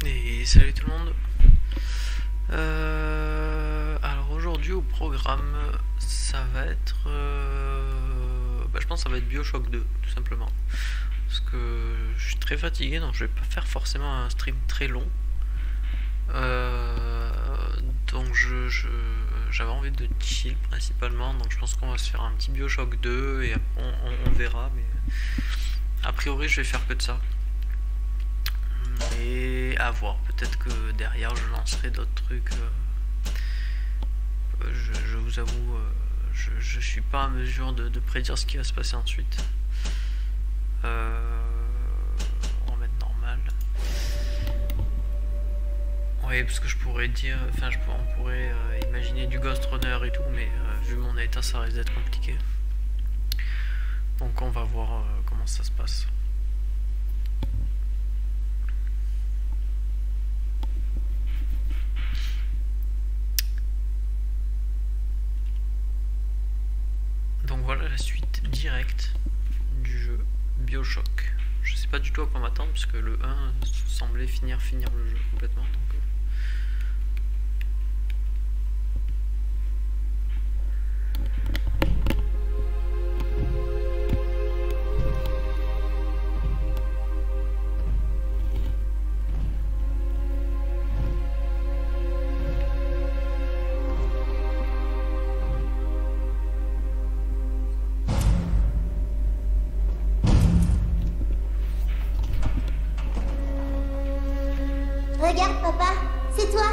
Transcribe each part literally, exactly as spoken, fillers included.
Et salut tout le monde. Euh, alors aujourd'hui au programme, ça va être, euh, bah, je pense que ça va être BioShock deux, tout simplement. Parce que je suis très fatigué, donc je vais pas faire forcément un stream très long. Euh, donc je, je- j'avais envie de chill principalement, donc je pense qu'on va se faire un petit BioShock deux et après on, on- on verra. Mais a priori je vais faire que de ça. Mais à voir, peut-être que derrière je lancerai d'autres trucs. euh, je, je vous avoue, euh, je, je suis pas en mesure de, de prédire ce qui va se passer ensuite. Euh, on va mettre normal. Oui, parce que je pourrais dire, enfin, je pourrais, on pourrait euh, imaginer du Ghost Runner et tout, mais euh, vu mon état, ça risque d'être compliqué. Donc on va voir euh, comment ça se passe. Donc voilà la suite directe du jeu BioShock. Je sais pas du tout à quoi m'attendre parce que le un semblait finir finir le jeu complètement. Donc, euh, Regarde, papa, c'est toi.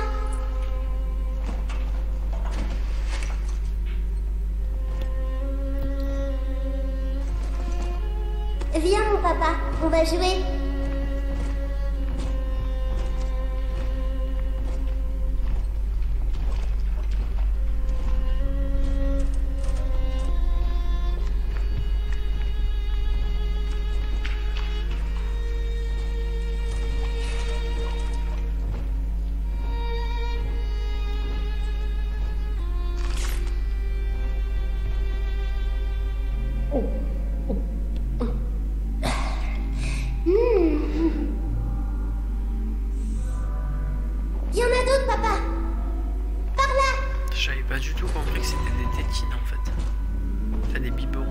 Viens, mon papa, on va jouer. Il y en a d'autres, papa. Par là. J'avais pas du tout compris que c'était des tétines en fait. Enfin des biberons.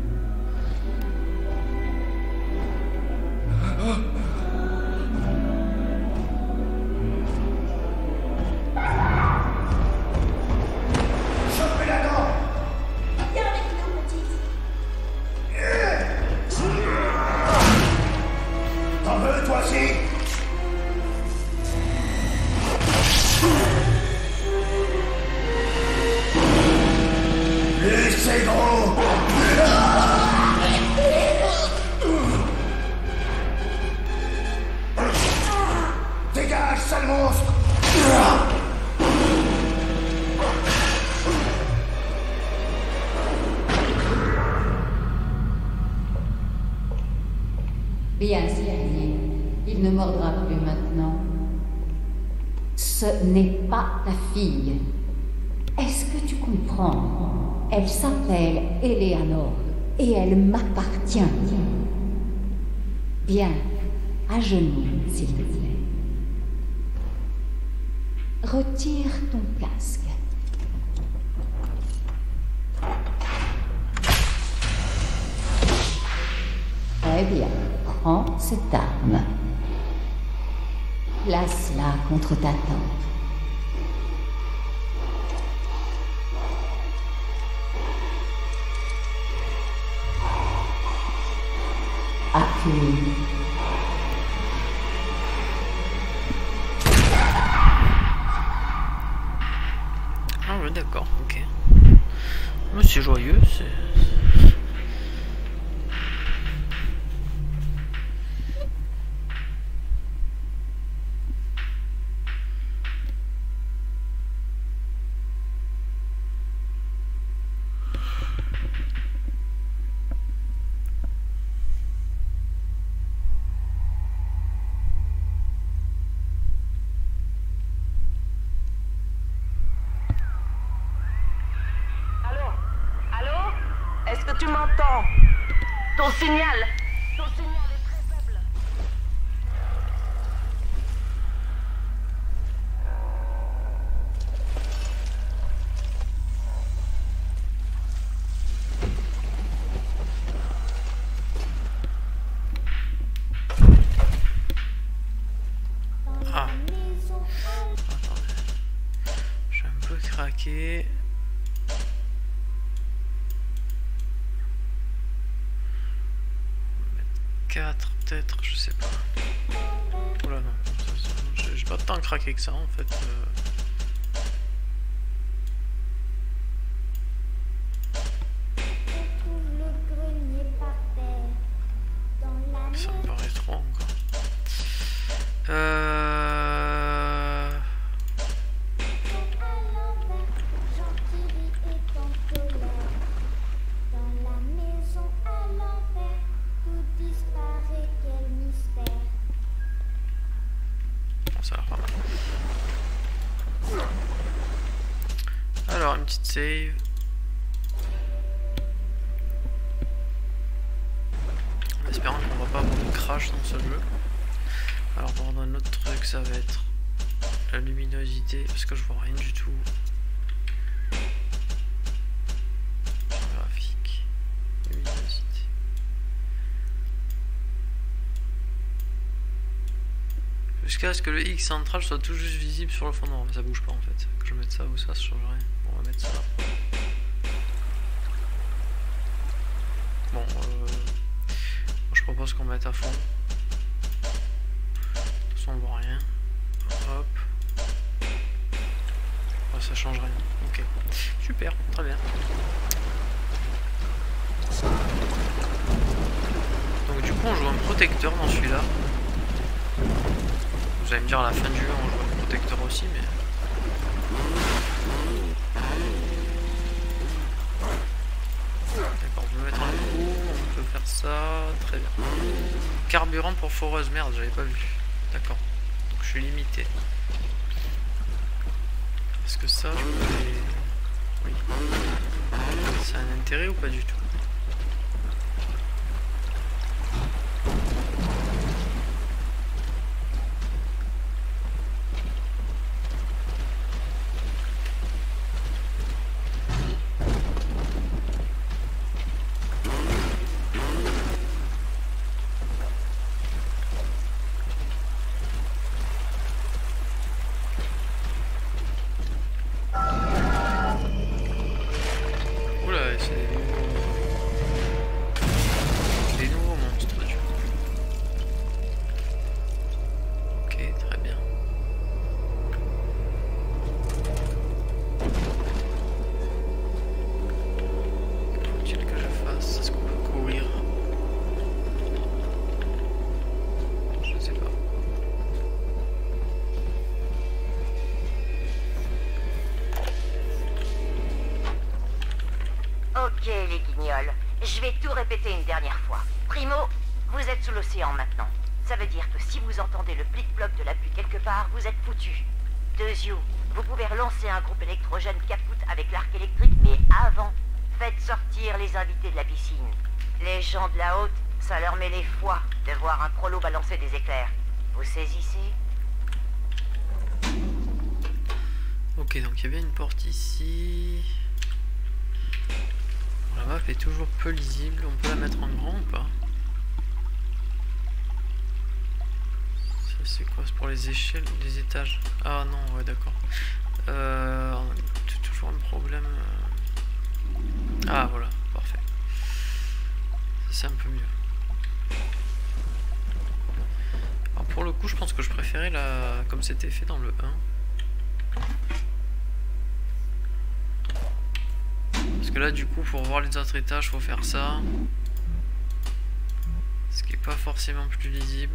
Viens avec nous, petite. T'en veux, toi aussi? Lui, c'est gros! Dégage, sale monstre! Bien, Cyril, il ne mordra plus maintenant. Ce n'est pas ta fille. Est-ce que tu comprends? Elle s'appelle Eleanor et elle m'appartient. Bien, à genoux, s'il te plaît. Retire ton casque. Très bien, prends cette arme. Place-la contre ta tempe. Appuie. Ah ouais, d'accord, ok. Mais c'est joyeux, c'est... Allô? Allô? Est-ce que tu m'entends? Ton signal? Ton signal est très faible. quatre peut-être, je sais pas. Oula non, j'ai pas tant craqué que ça en fait. Euh... Ça me paraît trop encore. Euh... Bon, ça va pas mal. Alors, une petite save. En espérant qu'on va pas avoir de crash dans ce jeu. Alors pour un autre truc, ça va être la luminosité, parce que je vois rien du tout. Graphique, luminosité. Jusqu'à ce que le X central soit tout juste visible sur le fond noir, mais ça bouge pas en fait. Que je mette ça ou ça, ça changerait. On va mettre ça là. Bon, euh, je propose qu'on mette à fond. On voit rien. Hop. Oh, ça change rien. Ok. Super, très bien. Donc du coup on joue un protecteur dans celui-là. Vous allez me dire à la fin du jeu on joue un protecteur aussi, mais... D'accord, on peut mettre un coup, on peut faire ça. Très bien. Carburant pour foreuse, merde, j'avais pas vu. D'accord, donc je suis limité. Est-ce que ça, je peux les... Oui. Ça a un intérêt ou pas du tout? Ok les guignols, je vais tout répéter une dernière fois. Primo, vous êtes sous l'océan maintenant. Ça veut dire que si vous entendez le plic-ploc de la pluie quelque part, vous êtes foutus. Deuxiou, vous pouvez relancer un groupe électrogène capoute avec l'arc électrique, mais avant, faites sortir les invités de la piscine. Les gens de la haute, ça leur met les foies de voir un prolo balancer des éclairs. Vous saisissez? Ok, donc il y a bien une porte ici. La map est toujours peu lisible, on peut la mettre en grand ou pas? Ça c'est quoi? C'est pour les échelles ou les étages? Ah non, ouais d'accord. Euh, on a toujours un problème. Ah voilà, parfait. Ça c'est un peu mieux. Alors pour le coup je pense que je préférais la... comme c'était fait dans le un. Parce que là du coup pour voir les autres étages faut faire ça. Ce qui est pas forcément plus lisible.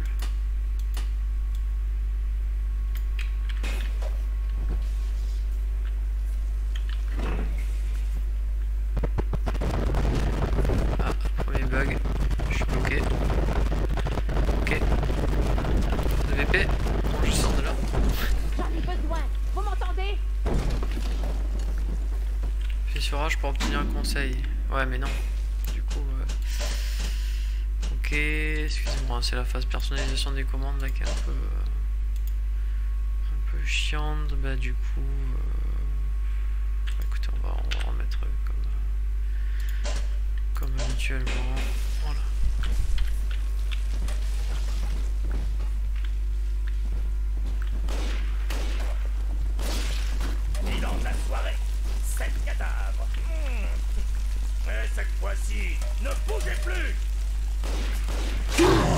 Ah, premier bug. Je suis bloqué. Ok. De V P. Bon, je sors de là. J'en ai besoin. Vous m'entendez? Fissurage pour obtenir un conseil. Ouais mais non. Du coup euh... ok, excusez-moi, c'est la phase personnalisation des commandes là qui est un peu euh... un peu chiante. Bah du coup euh... bah, écoutez on va, on va remettre comme euh... comme habituellement. Voilà. Bilan de la soirée, sept cadavres. Mmh. Mais cette fois-ci, ne bougez plus.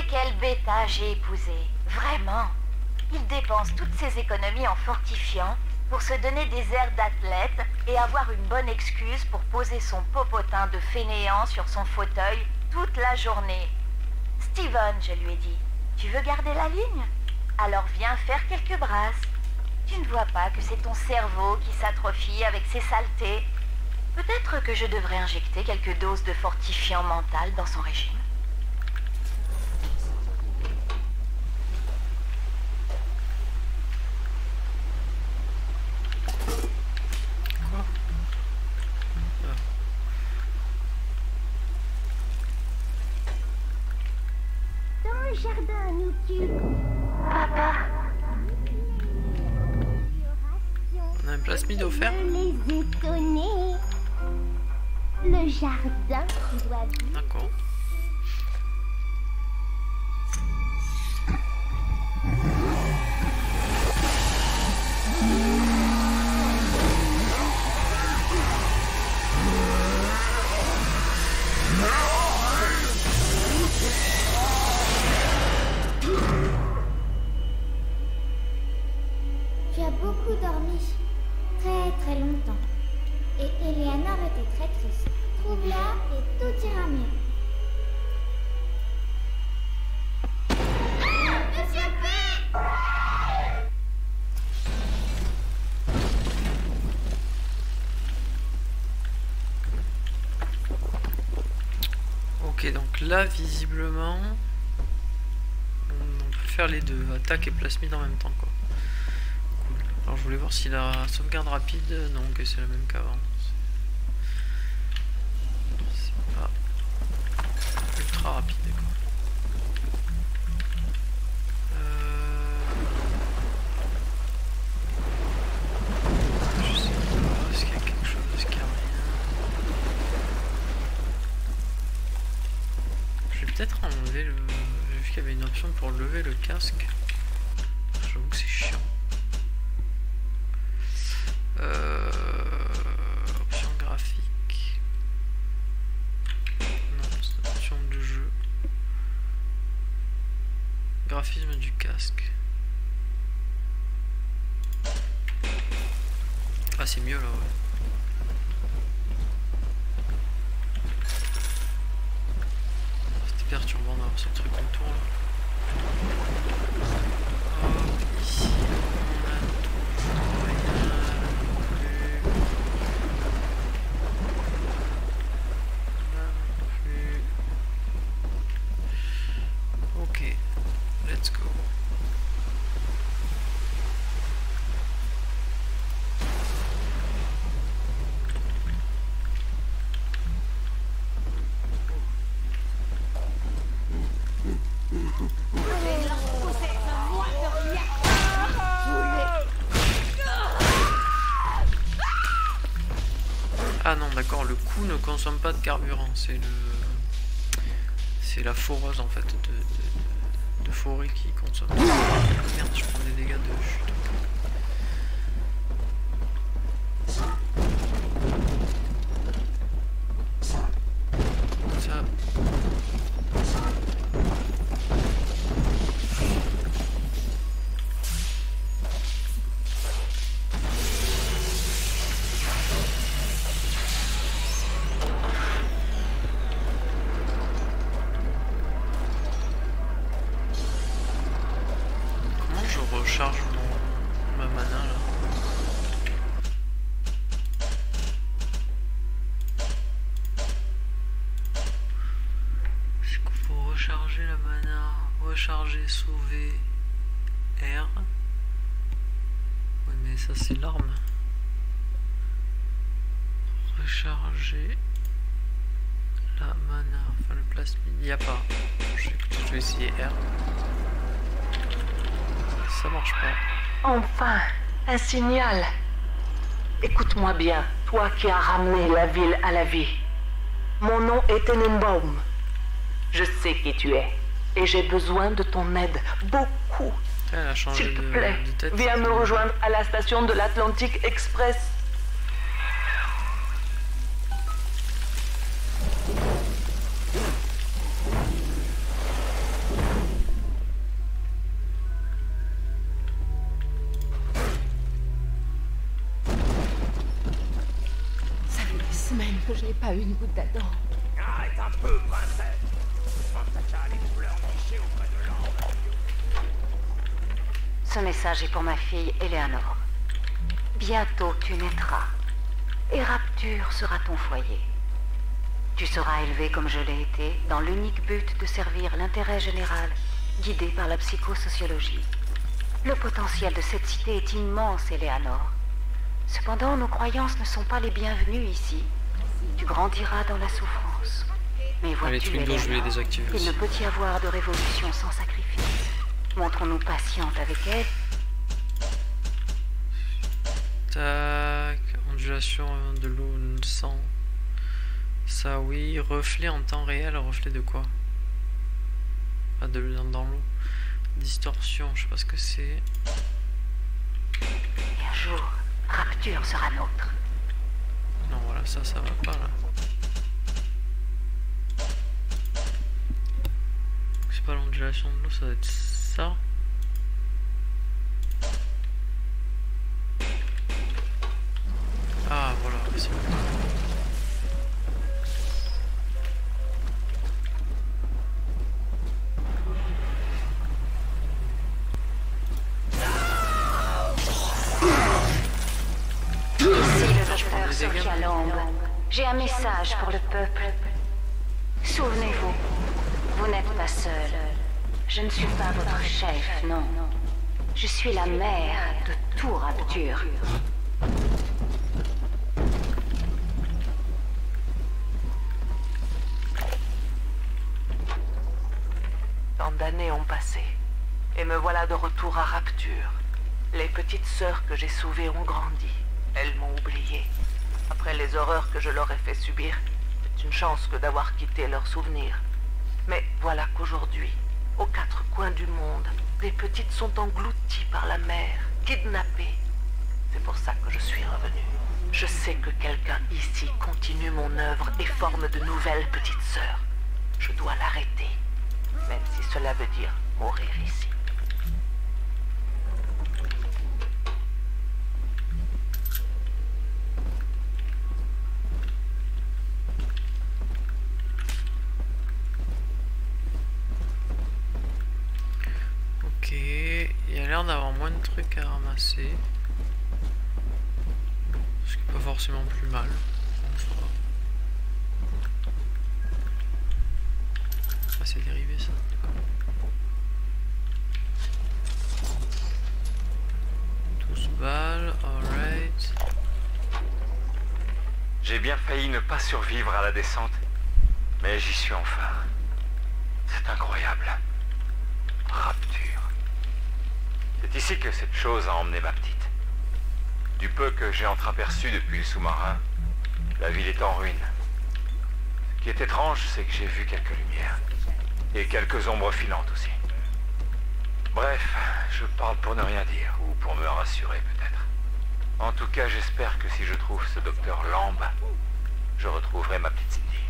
quel bêta j'ai épousé. Vraiment. Il dépense toutes ses économies en fortifiant pour se donner des airs d'athlète et avoir une bonne excuse pour poser son popotin de fainéant sur son fauteuil toute la journée. Steven, je lui ai dit, tu veux garder la ligne? Alors viens faire quelques brasses. Tu ne vois pas que c'est ton cerveau qui s'atrophie avec ses saletés? Peut-être que je devrais injecter quelques doses de fortifiant mental dans son régime. Dans le jardin, nous tu... Papa. On a un plasmide offert. Les étonner. Le jardin qui doit vivre. D'accord. Tu as beaucoup dormi, très très longtemps. Et Eleanor était très triste. Trouve-la et tout ira mieux. Monsieur P! Ok, donc là, visiblement, on peut faire les deux, attaque et plasmide en même temps, quoi. Cool. Alors je voulais voir si la sauvegarde rapide, non, que c'est la même qu'avant. C'est pas ultra rapide, quoi. Euh... Je sais pas, est-ce qu'il y a quelque chose, est-ce qu'il y a rien? Je vais peut-être enlever le... J'ai vu qu'il y avait une option pour lever le casque. J'avoue que c'est chiant. Euh... Option graphique. Non, c'est option de jeu. Graphisme du casque. Ah, c'est mieux là, ouais. C'était perturbant d'avoir ce truc autour là. Oh, ici on a toujours rien non plus. Là non plus. Ok, let's go. Ah non, d'accord, le coup ne consomme pas de carburant, c'est le... C'est la foreuse en fait de, de, de forêt qui consomme. Merde, je prends des dégâts de chute. Ça... Recharge mon, ma mana là. Du coup pour recharger la mana, recharger, sauver, R. Ouais mais ça c'est l'arme. Recharger la mana, enfin le plasmide, il n'y a pas. Je vais, je vais essayer R. Ça marche pas. Enfin, un signal. Écoute-moi bien, toi qui as ramené la ville à la vie. Mon nom est Tenenbaum. Je sais qui tu es. Et j'ai besoin de ton aide. Beaucoup. Elle a changé S'il te de, plaît, de tête. viens me rejoindre à la station de l'Atlantic Express. j'ai pas une goutte d'Adam. Arrête un peu, princesse. Je pense que t'as les pleurnicher auprès de l'ange. Ce message est pour ma fille Eleanor. Bientôt tu naîtras. Et Rapture sera ton foyer. Tu seras élevé comme je l'ai été, dans l'unique but de servir l'intérêt général, guidé par la psychosociologie. Le potentiel de cette cité est immense, Eleanor. Cependant, nos croyances ne sont pas les bienvenues ici. Tu grandiras dans la souffrance. Mais vois-tu, Eleanor, je vais les désactiver il aussi. ne peut y avoir de révolution sans sacrifice. Montrons-nous patientes avec elle. Tac, ondulation de l'eau sans. Ça oui, reflet en temps réel, reflet de quoi? Pas de l'eau dans l'eau. Distorsion, je sais pas ce que c'est. Et un jour, Rapture sera nôtre. Non, voilà, ça, ça va pas là. C'est pas l'ondulation de l'eau, ça doit être ça. Ah, voilà, c'est bon. Sophia Lamb, j'ai un message pour le peuple. Souvenez-vous, vous n'êtes pas seul. Je ne suis pas votre chef, non. Je suis la mère de tout Rapture. Tant d'années ont passé, et me voilà de retour à Rapture. Les petites sœurs que j'ai sauvées ont grandi. Elles m'ont oublié. Après les horreurs que je leur ai fait subir, c'est une chance que d'avoir quitté leurs souvenirs. Mais voilà qu'aujourd'hui, aux quatre coins du monde, les petites sont englouties par la mer, kidnappées. C'est pour ça que je suis revenu. Je sais que quelqu'un ici continue mon œuvre et forme de nouvelles petites sœurs. Je dois l'arrêter, même si cela veut dire mourir ici. Ok, il y a l'air d'avoir moins de trucs à ramasser. Ce qui n'est pas forcément plus mal. Ah, c'est dérivé ça. douze balles, alright. J'ai bien failli ne pas survivre à la descente, mais j'y suis enfin. C'est incroyable. Rapture. C'est ici que cette chose a emmené ma petite. Du peu que j'ai entreaperçu depuis le sous-marin, la ville est en ruine. Ce qui est étrange, c'est que j'ai vu quelques lumières. Et quelques ombres filantes aussi. Bref, je parle pour ne rien dire, ou pour me rassurer peut-être. En tout cas, j'espère que si je trouve ce docteur Lamb, je retrouverai ma petite Cindy.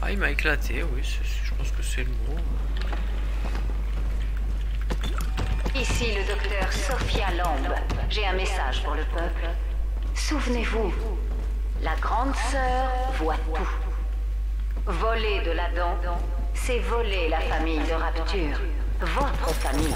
Ah, il m'a éclaté, oui, je pense que c'est le mot. Ici le docteur Sophia Lamb. J'ai un message pour le peuple. Souvenez-vous, la grande sœur voit tout. Voler de l'Adam, c'est voler la famille de Rapture. Votre famille.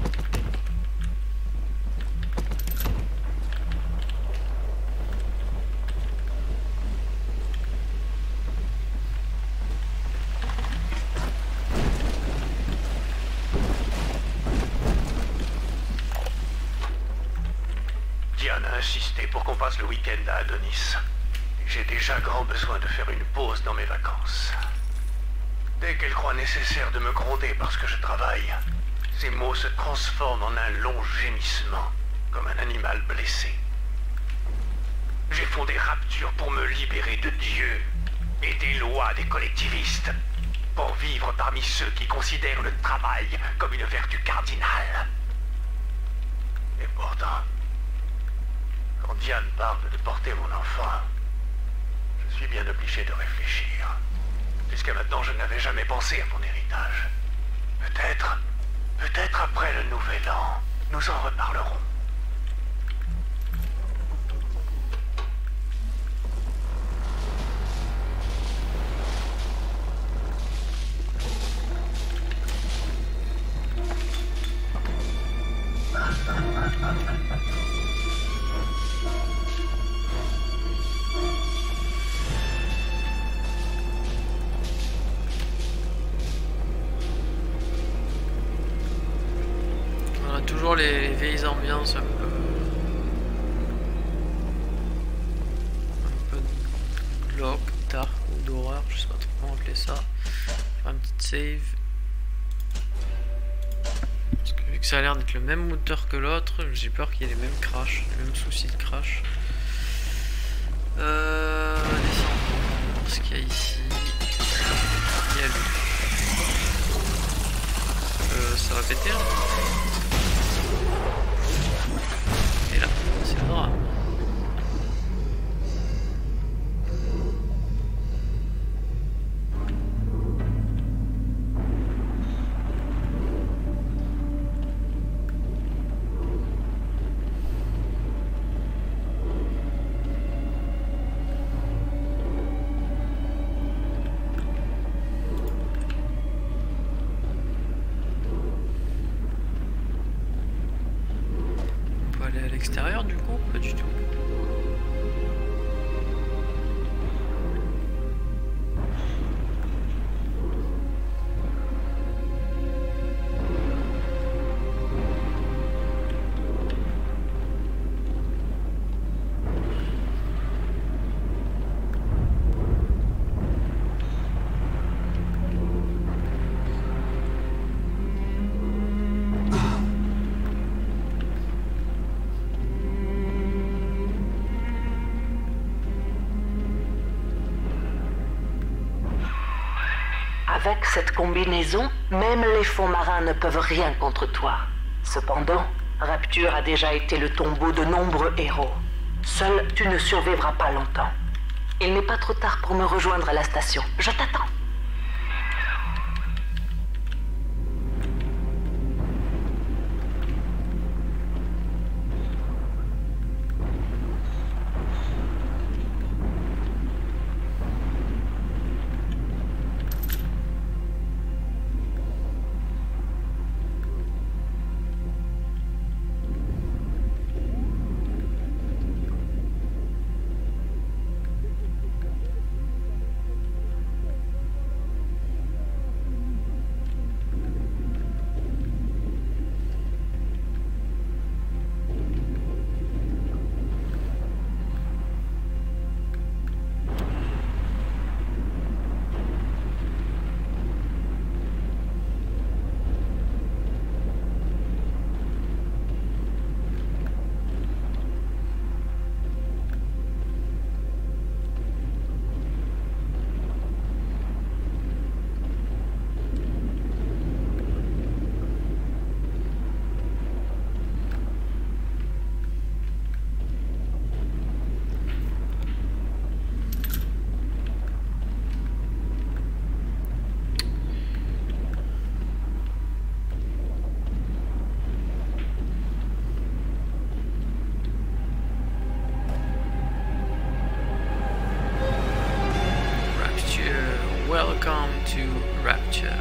Diane a insisté pour qu'on passe le week-end à Adonis. J'ai déjà grand besoin de faire une pause dans mes vacances. Dès qu'elle croit nécessaire de me gronder parce que je travaille, ses mots se transforment en un long gémissement, comme un animal blessé. J'ai fondé Rapture pour me libérer de Dieu et des lois des collectivistes, pour vivre parmi ceux qui considèrent le travail comme une vertu cardinale. Et pourtant, quand Diane parle de porter mon enfant, je suis bien obligé de réfléchir. Jusqu'à maintenant, je n'avais jamais pensé à mon héritage. Peut-être, peut-être après le nouvel an, nous en reparlerons. Toujours les, les vieilles ambiances un peu, un peu glauque, dark ou d'horreur, je sais pas trop comment appeler ça. Faire une petite save. Parce que vu que ça a l'air d'être le même moteur que l'autre, j'ai peur qu'il y ait les mêmes crash, les mêmes soucis de crash. Euh, descendons, ce qu'il y a ici. Il y a lui. Euh, ça va péter là. Et là, c'est le drame. À l'extérieur du coup, pas du tout. Avec cette combinaison, même les fonds marins ne peuvent rien contre toi. Cependant, Rapture a déjà été le tombeau de nombreux héros. Seul, tu ne survivras pas longtemps. Il n'est pas trop tard pour me rejoindre à la station. Je t'attends. Welcome to Rapture,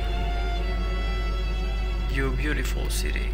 your beautiful city.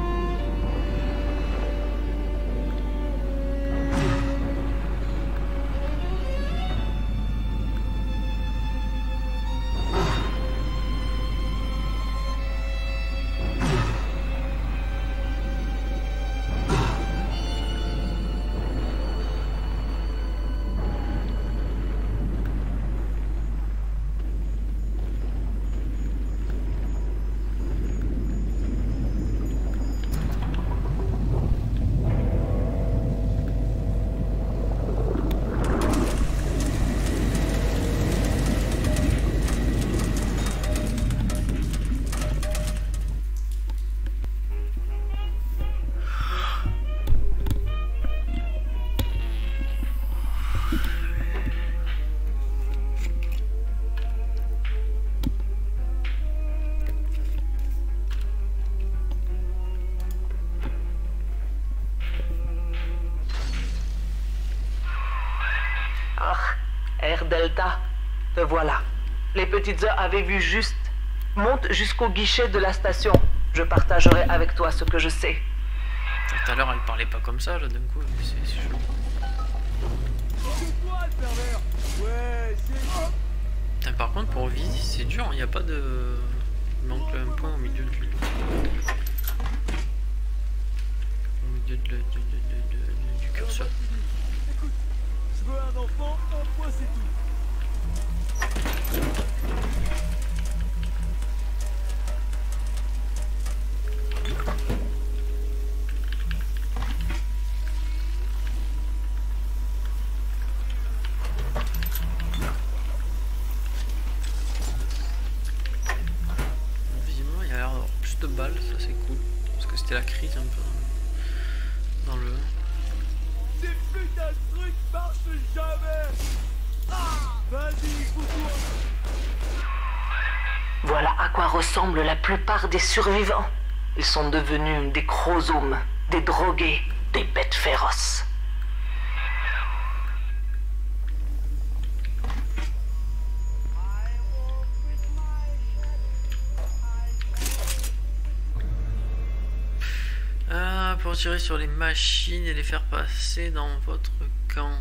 Delta, te voilà. Les petites heures avaient vu juste. Monte jusqu'au guichet de la station. Je partagerai avec toi ce que je sais. Tout à l'heure, elle parlait pas comme ça, là, d'un coup. C'est chaud. C'est toi le pervers. Ouais, c'est... Putain, par contre, pour viser, c'est dur. Il n'y a pas de... Il manque un point au milieu du... Au milieu de, de, de, de, de, du curseur. Écoute, je veux un enfant, un point c'est tout. Visiblement, il y a l'air d'avoir plus de balles, ça c'est cool. Parce que c'était la crise un peu dans le... Ces putains de trucs marchent jamais. Ah, vas-y, coucou. Voilà à quoi ressemblent la plupart des survivants. Ils sont devenus des chromosomes, des drogués, des bêtes féroces. Ah, pour tirer sur les machines et les faire passer dans votre camp.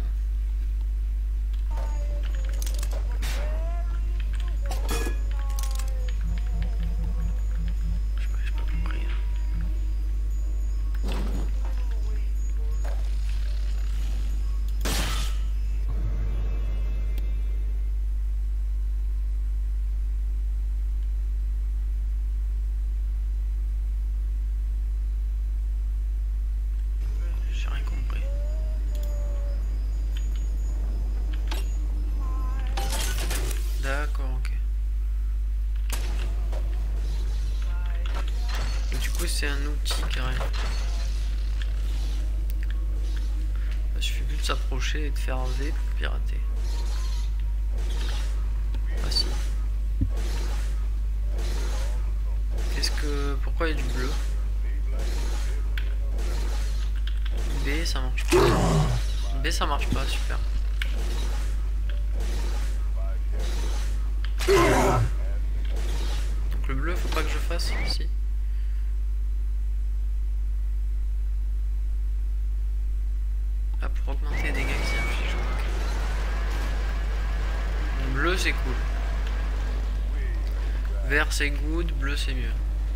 D'accord, ok. Du coup, c'est un outil carrément. Il suffit plus de s'approcher et de faire un V pour pirater. Ah si. Qu'est-ce que... Pourquoi il y a du bleu? B, ça marche pas. B, ça marche pas, super. Donc le bleu, faut pas que je fasse ici. Ah, pour augmenter les dégâts qui s'affichent. Bleu, c'est cool. Vert, c'est good. Bleu, c'est mieux.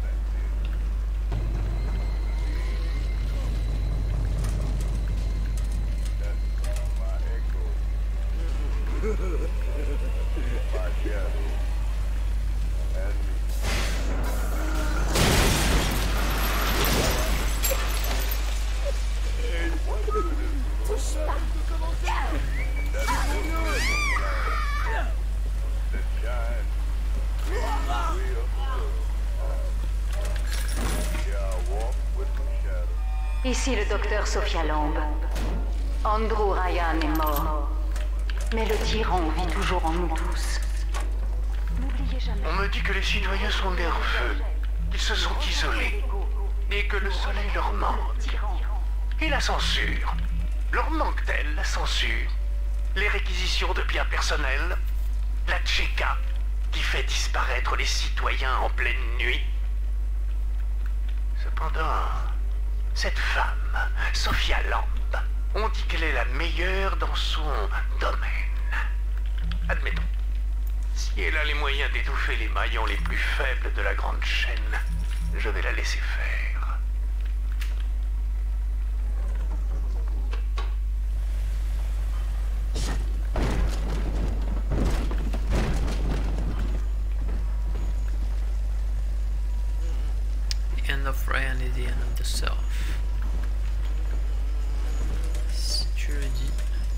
Ici le docteur Sophia Lamb. Andrew Ryan est mort. Mais le tyran vit toujours en nous tous. N'oubliez jamais. On me dit que les citoyens sont nerveux, qu'ils se sont isolés, et que le soleil leur manque. Et la censure. Leur manque-t-elle, la censure? Les réquisitions de biens personnels? La tchéka qui fait disparaître les citoyens en pleine nuit. Cependant, cette femme, Sophia Lamb, on dit qu'elle est la meilleure dans son domaine. Admettons, si elle a les moyens d'étouffer les maillons les plus faibles de la grande chaîne, je vais la laisser faire. The end of Ryan is the end of the self. Si tu le dis.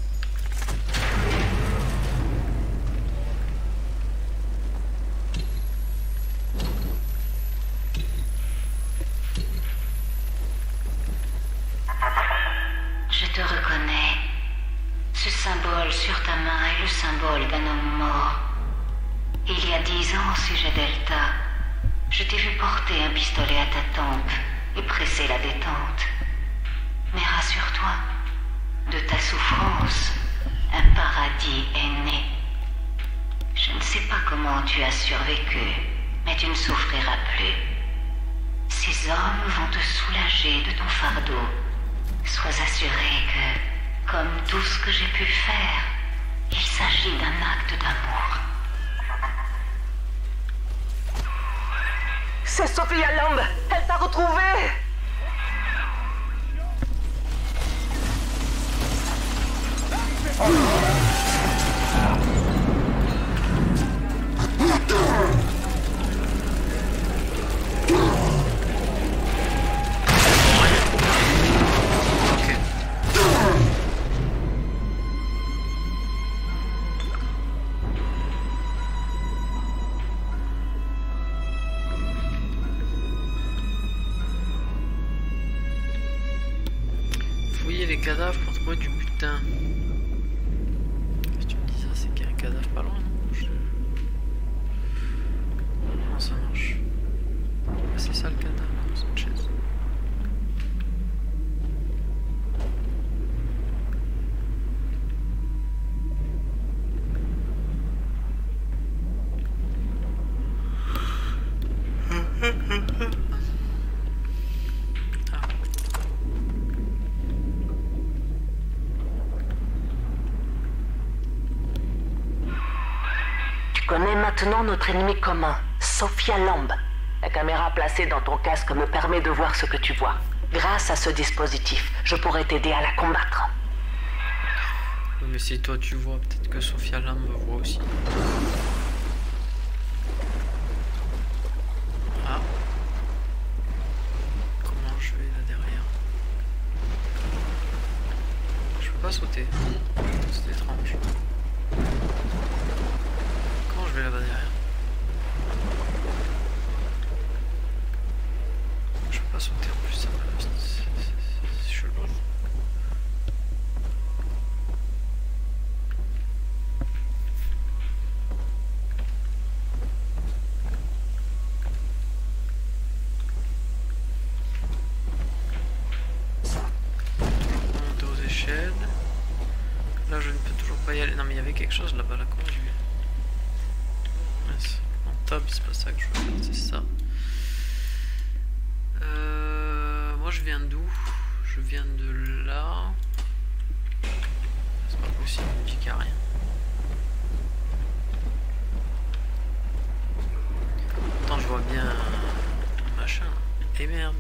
Je te reconnais. Ce symbole sur ta main est le symbole d'un homme mort. Il y a dix ans, au sujet Delta, je t'ai vu porter un pistolet à ta tempe et presser la détente. Mais rassure-toi, de ta souffrance, un paradis est né. Je ne sais pas comment tu as survécu, mais tu ne souffriras plus. Ces hommes vont te soulager de ton fardeau. Sois assuré que, comme tout ce que j'ai pu faire, il s'agit d'un acte d'amour. C'est Sophia Lamb. Elle t'a retrouvé. Fouiller les cadavres pour trouver du butin. Si tu me dis ça, c'est qu'il y a un cadavre pas loin, non? Je... Comment ça marche? Ah, c'est ça le cadavre, c'est une chaise. Tu connais maintenant notre ennemi commun, Sophia Lamb. La caméra placée dans ton casque me permet de voir ce que tu vois. Grâce à ce dispositif, je pourrais t'aider à la combattre. Oui, mais si toi tu vois, peut-être que Sophia Lamb me voit aussi. Ah. Comment je vais là derrière? Je peux pas sauter. C'est étrange. Comment je vais là-bas derrière? Je peux pas sauter en plus, ça me... c'est chelou. Monter aux échelles. Là je ne peux toujours pas y aller. Non mais il y avait quelque chose là-bas, là, comment je vais? En top, c'est pas ça que je veux faire, c'est ça. Euh, moi je viens d'où? Je viens de là. C'est pas possible, il me dit qu'il n'y a rien. Attends, je vois bien un machin. Et merde.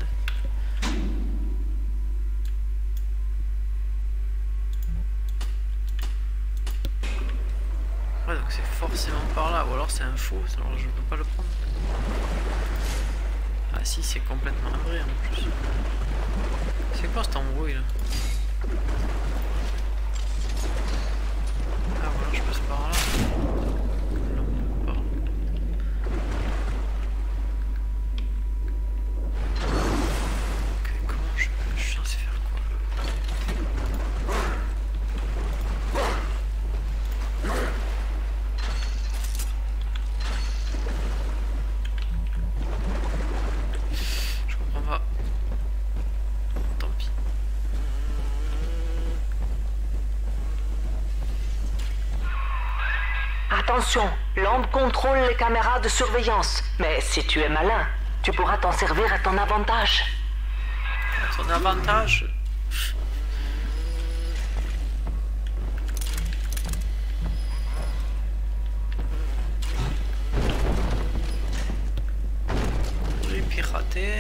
Ouais, donc c'est forcément par là, ou alors c'est un faux, alors je peux pas le prendre. Ah si, c'est complètement vrai en plus. C'est quoi cet embrouille là? Ah voilà, je passe par là. Non, pas. Ok, comment je, je suis censé faire quoi? Attention, L'onde contrôle les caméras de surveillance. Mais si tu es malin, tu pourras t'en servir à ton avantage. À ton avantage? J'ai piraté.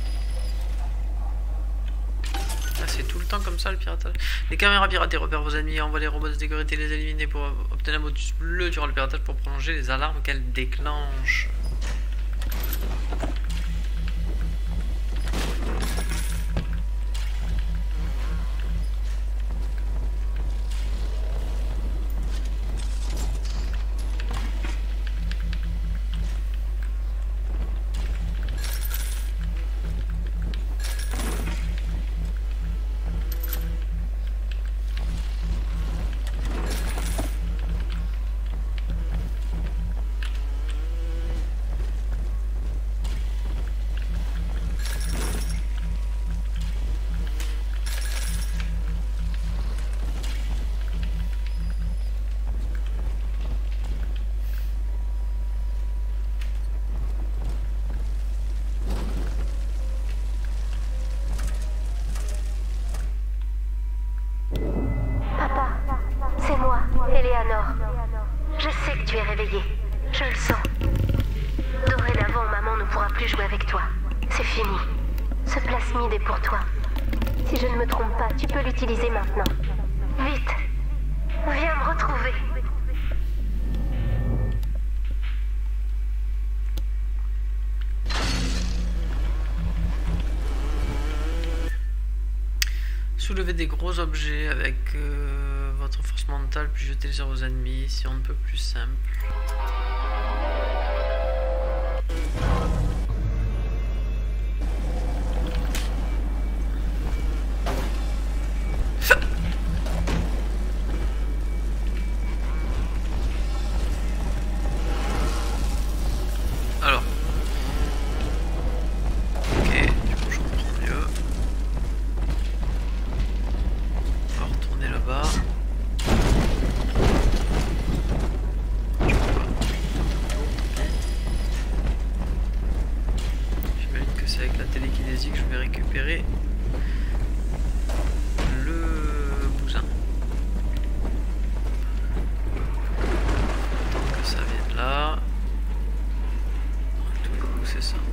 Ah, c'est tout le temps comme ça le piratage. Les caméras piratées repèrent vos ennemis et envoient les robots de sécurité les éliminer pour obtenir un modus bleu durant le piratage pour prolonger les alarmes qu'elles déclenchent. Je sais que tu es réveillé. Je le sens. Dorénavant, maman ne pourra plus jouer avec toi. C'est fini. Ce plasmide est pour toi. Si je ne me trompe pas, tu peux l'utiliser maintenant. Vite. Viens me retrouver. Soulevez des gros objets avec euh, votre force mentale, puis jetez-les sur vos ennemis, si on ne peut plus simple. Alors. Ok, du coup je comprends mieux. On va retourner là-bas. J'imagine que c'est avec la télékinésie que je vais récupérer le bousin. Attends que ça vienne là. Tout le coup c'est ça.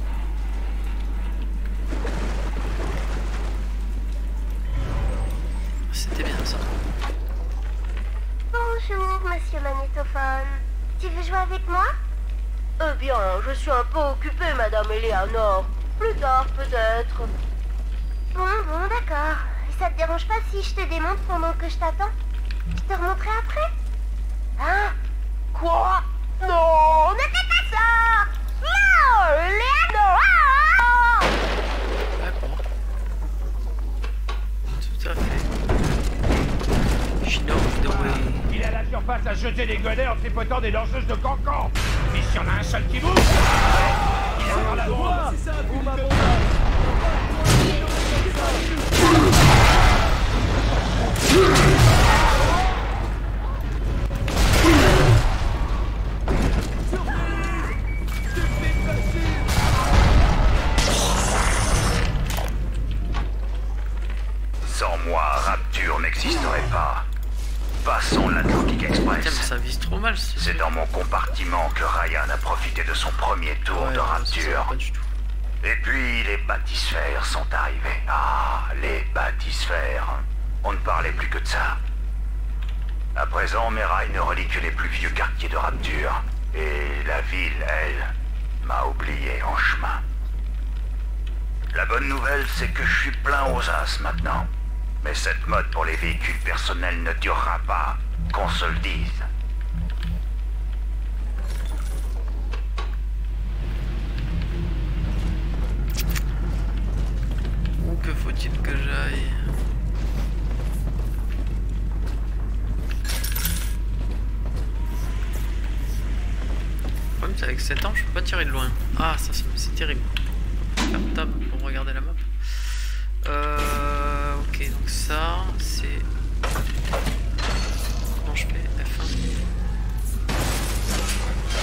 C'était bien ça. Bonjour, monsieur Magnétophone. Tu veux jouer avec moi? Eh bien, je suis un peu occupée, madame Eleanor. Plus tard, peut-être. Bon, bon, d'accord. Ça te dérange pas si je te démonte pendant que je t'attends? Je te remonterai après? Hein? Quoi? Non, ne fais pas ça! Non, Eleanor! D'accord. Tout à fait. She knows the way. Il est à la surface à jeter des godets en tripotant des lanceuses de cancans. Et s'il y en a un seul qui bouge, il est dans la voie. C'est ça, vous m'avez Sans moi, Rapture n'existerait pas. Passons l'Atlantic Express. Putain, mais ça vise trop mal. ce C'est truc. dans mon compartiment que Ryan a profité de son premier tour Ouais, de non, ça, ça va Rapture. pas du tout. Et puis les bâtisphères sont arrivés. Ah, les bâtisphères. On ne parlait plus que de ça. À présent, mes rails ne relient que les plus vieux quartiers de Rapture. Et la ville, elle, m'a oublié en chemin. La bonne nouvelle, c'est que je suis plein aux as maintenant. Mais cette mode pour les véhicules personnels ne durera pas, qu'on se le dise. Où que faut-il que j'aille? Le problème c'est avec sept ans je peux pas tirer de loin. Ah ça, ça c'est terrible. Faire table pour regarder la map. Euh, ok donc ça c'est... Comment je fais F un?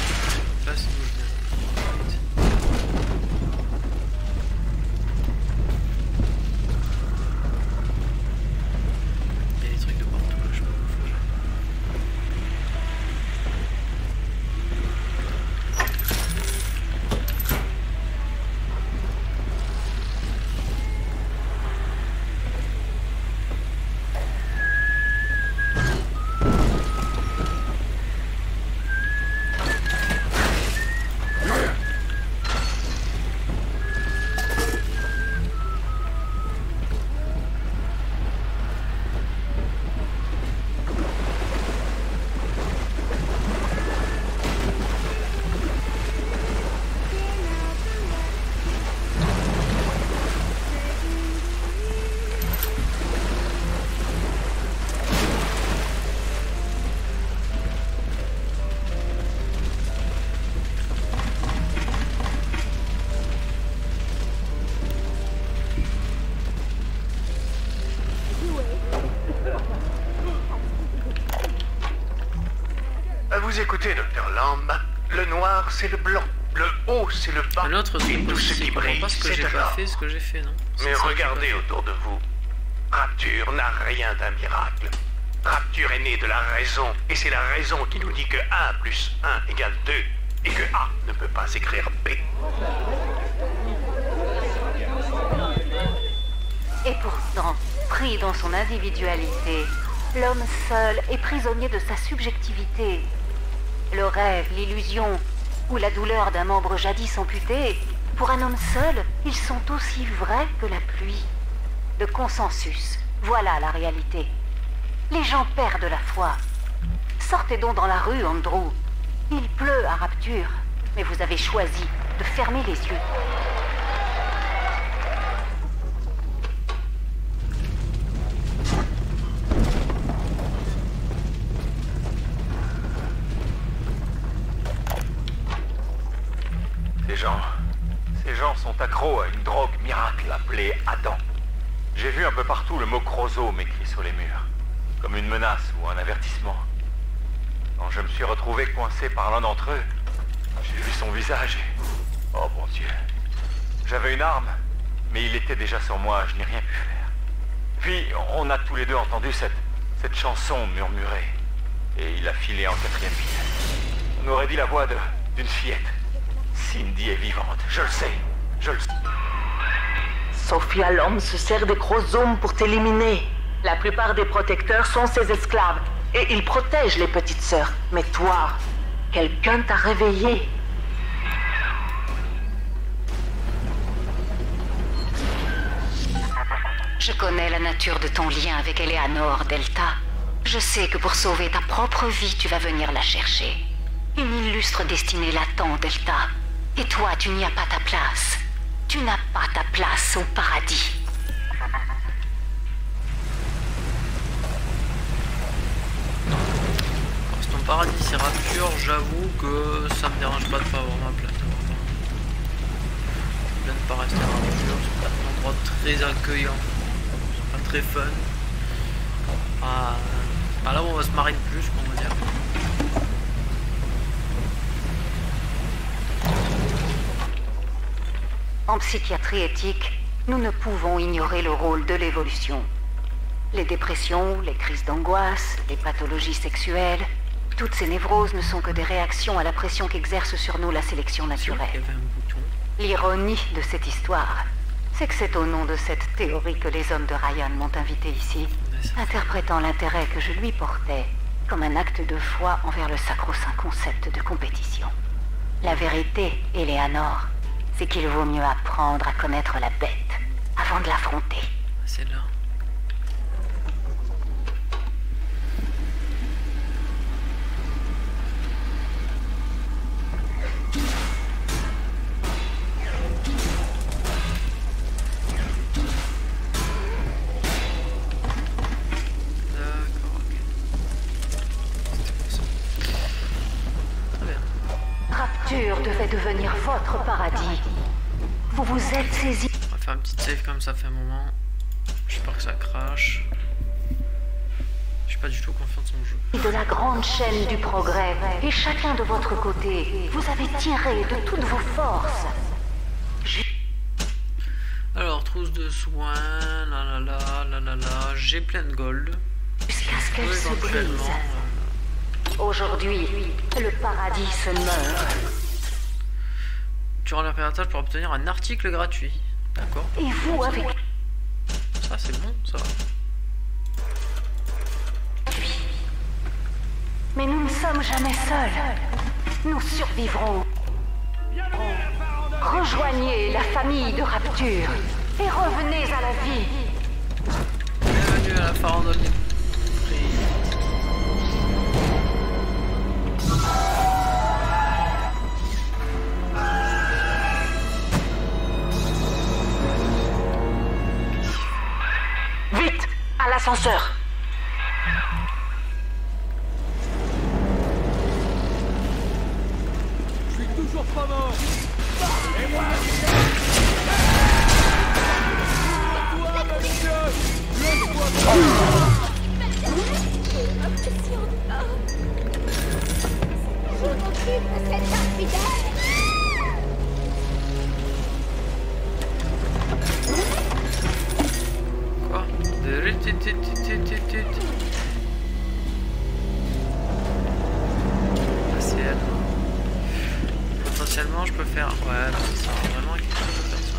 écoutez, docteur Lamb, le noir c'est le blanc, le haut c'est le bas, L'autre et truc tout ce aussi, qui c'est qu'on voit brille pas ce que c'est j'ai de pas l'or. fait, ce que j'ai fait, non? Mais regardez autour de vous. Rapture n'a rien d'un miracle. Rapture est née de la raison, et c'est la raison qui nous dit que un plus un égale deux, et que A ne peut pas s'écrire B. Et pourtant, pris dans son individualité, l'homme seul est prisonnier de sa subjectivité. Le rêve, l'illusion ou la douleur d'un membre jadis amputé, pour un homme seul, ils sont aussi vrais que la pluie. Le consensus, voilà la réalité. Les gens perdent la foi. Sortez donc dans la rue, Andrew. Il pleut à Rapture, mais vous avez choisi de fermer les yeux. Ces gens... Ces gens sont accros à une drogue miracle appelée Adam. J'ai vu un peu partout le mot chromosome écrit sur les murs, comme une menace ou un avertissement. Quand je me suis retrouvé coincé par l'un d'entre eux, j'ai vu son visage et... Oh bon Dieu. J'avais une arme, mais il était déjà sur moi, je n'ai rien pu faire. Puis, on a tous les deux entendu cette, cette chanson murmurée. Et il a filé en quatrième vitesse. On aurait dit la voix de, d'une fillette. Cindy est vivante, je le sais, je le sais. Sophia Lamb se sert des chromosomes pour t'éliminer. La plupart des protecteurs sont ses esclaves. Et ils protègent les petites sœurs. Mais toi, quelqu'un t'a réveillé. Je connais la nature de ton lien avec Eleanor, Delta. Je sais que pour sauver ta propre vie, tu vas venir la chercher. Une illustre destinée l'attend, Delta. Et toi, tu n'y as pas ta place. Tu n'as pas ta place au paradis. Alors, si ton paradis c'est Rapture, j'avoue que ça me dérange pas de pas avoir ma place. De ne pas rester à Rapture, c'est un endroit très accueillant, c'est pas très fun. Ah, bah là où on va se marrer le plus, on va dire. En psychiatrie éthique, nous ne pouvons ignorer le rôle de l'évolution. Les dépressions, les crises d'angoisse, les pathologies sexuelles, toutes ces névroses ne sont que des réactions à la pression qu'exerce sur nous la sélection naturelle. L'ironie de cette histoire, c'est que c'est au nom de cette théorie que les hommes de Ryan m'ont invité ici, interprétant l'intérêt que je lui portais comme un acte de foi envers le sacro-saint concept de compétition. La vérité, Eleanor, c'est qu'il vaut mieux apprendre à connaître la bête avant de l'affronter. C'est là. Rapture devait devenir votre paradis. Vous vous êtes saisi. On va faire une petite save comme ça fait un moment. J'espère que ça crache. Je suis pas du tout confiant de son jeu. De la grande chaîne du progrès. Et chacun de votre côté, vous avez tiré de toutes vos forces. Alors, trousse de soins, la la la la la la, j'ai plein de gold. Jusqu'à ce qu'elle se brise. Aujourd'hui, le paradis se meurt. Durant l'impératage pour obtenir un article gratuit. D'accord. Et vous avec... Ça c'est bon, ça va. Mais nous ne sommes jamais seuls. Nous survivrons. Rejoignez la famille de Rapture et revenez à la vie. Bienvenue à la farandole des prix. Vite, à l'ascenseur. Je suis toujours pas mort. Et moi, toi, monsieur, laisse-moi. Je m'occupe de cette infidèle. Quoi? C'est elle. Potentiellement, je peux faire. Ouais, ça sert vraiment à quelque chose de faire ça.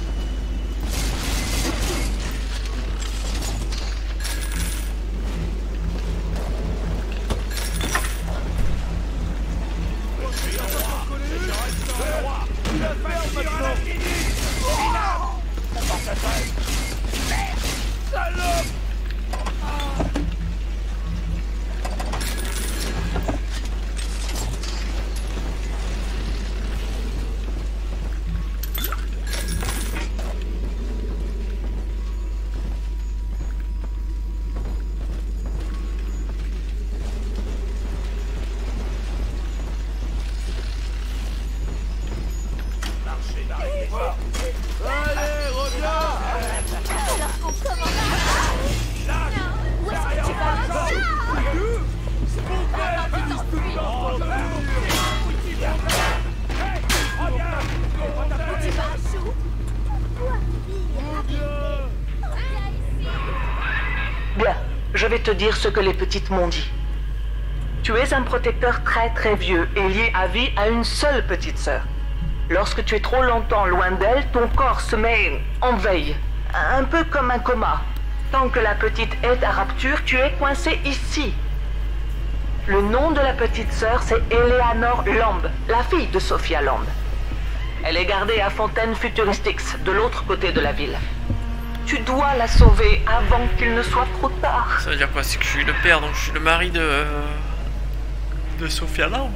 Bien, je vais te dire ce que les petites m'ont dit. Tu es un protecteur très très vieux et lié à vie à une seule petite sœur. Lorsque tu es trop longtemps loin d'elle, ton corps se met en veille, un peu comme un coma. Tant que la petite est à Rapture, tu es coincé ici. Le nom de la petite sœur, c'est Eleanor Lamb, la fille de Sophia Lamb. Elle est gardée à Fontaine Futuristics, de l'autre côté de la ville. Tu dois la sauver avant qu'il ne soit trop tard. Ça veut dire quoi? C'est que je suis le père, donc je suis le mari de... de Sophia Lamb.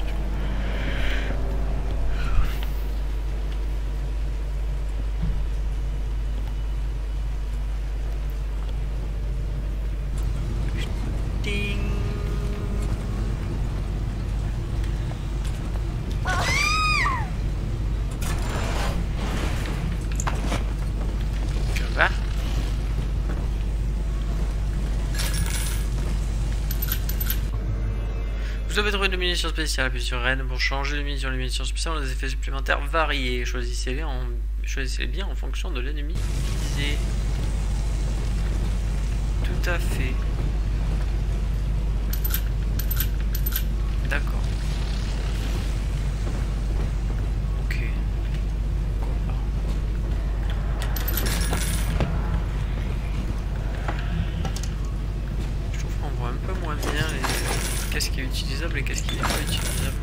Ding. Que va? Vous avez trouvé une munition spéciale, puis sur Rennes pour changer les munitions. Les munitions spéciales ont des effets supplémentaires variés. Choisissez-les en... Choisissez-les bien en fonction de l'ennemi visé. Tout à fait. D'accord. Ok. Pourquoi pas. Je trouve qu'on voit un peu moins bien les... qu'est-ce qui est utilisable et qu'est-ce qui n'est pas utilisable.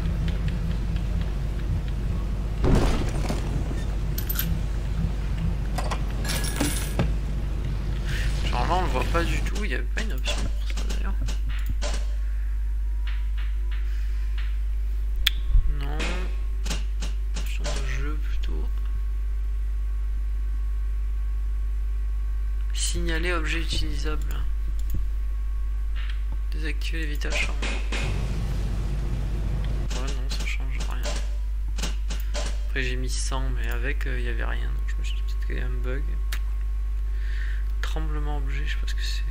Genre là on le voit pas du tout, il n'y avait pas une option pour ça d'ailleurs. Non. Option de jeu plutôt. Signaler objet utilisable. Désactiver l'évitage chambre. Ouais non, ça change rien. Après j'ai mis cent mais avec il euh, n'y avait rien. Donc je me suis dit peut-être qu'il y a un bug. Tremblement objet, je sais pas ce que c'est.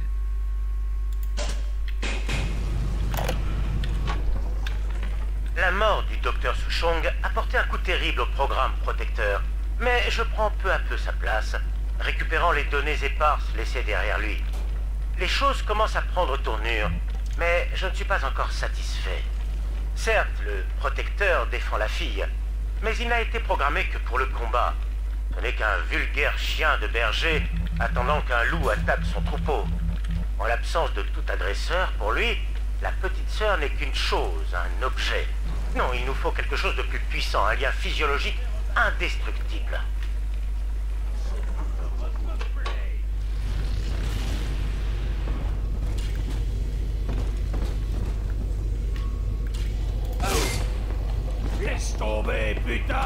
La mort du docteur Souchong a porté un coup terrible au programme protecteur. Mais je prends peu à peu sa place, récupérant les données éparses laissées derrière lui. Les choses commencent à prendre tournure, mais je ne suis pas encore satisfait. Certes, le protecteur défend la fille, mais il n'a été programmé que pour le combat. Ce n'est qu'un vulgaire chien de berger attendant qu'un loup attaque son troupeau. En l'absence de tout agresseur, pour lui, la petite sœur n'est qu'une chose, un objet. Non, il nous faut quelque chose de plus puissant, un lien physiologique indestructible. Laisse tomber, putain!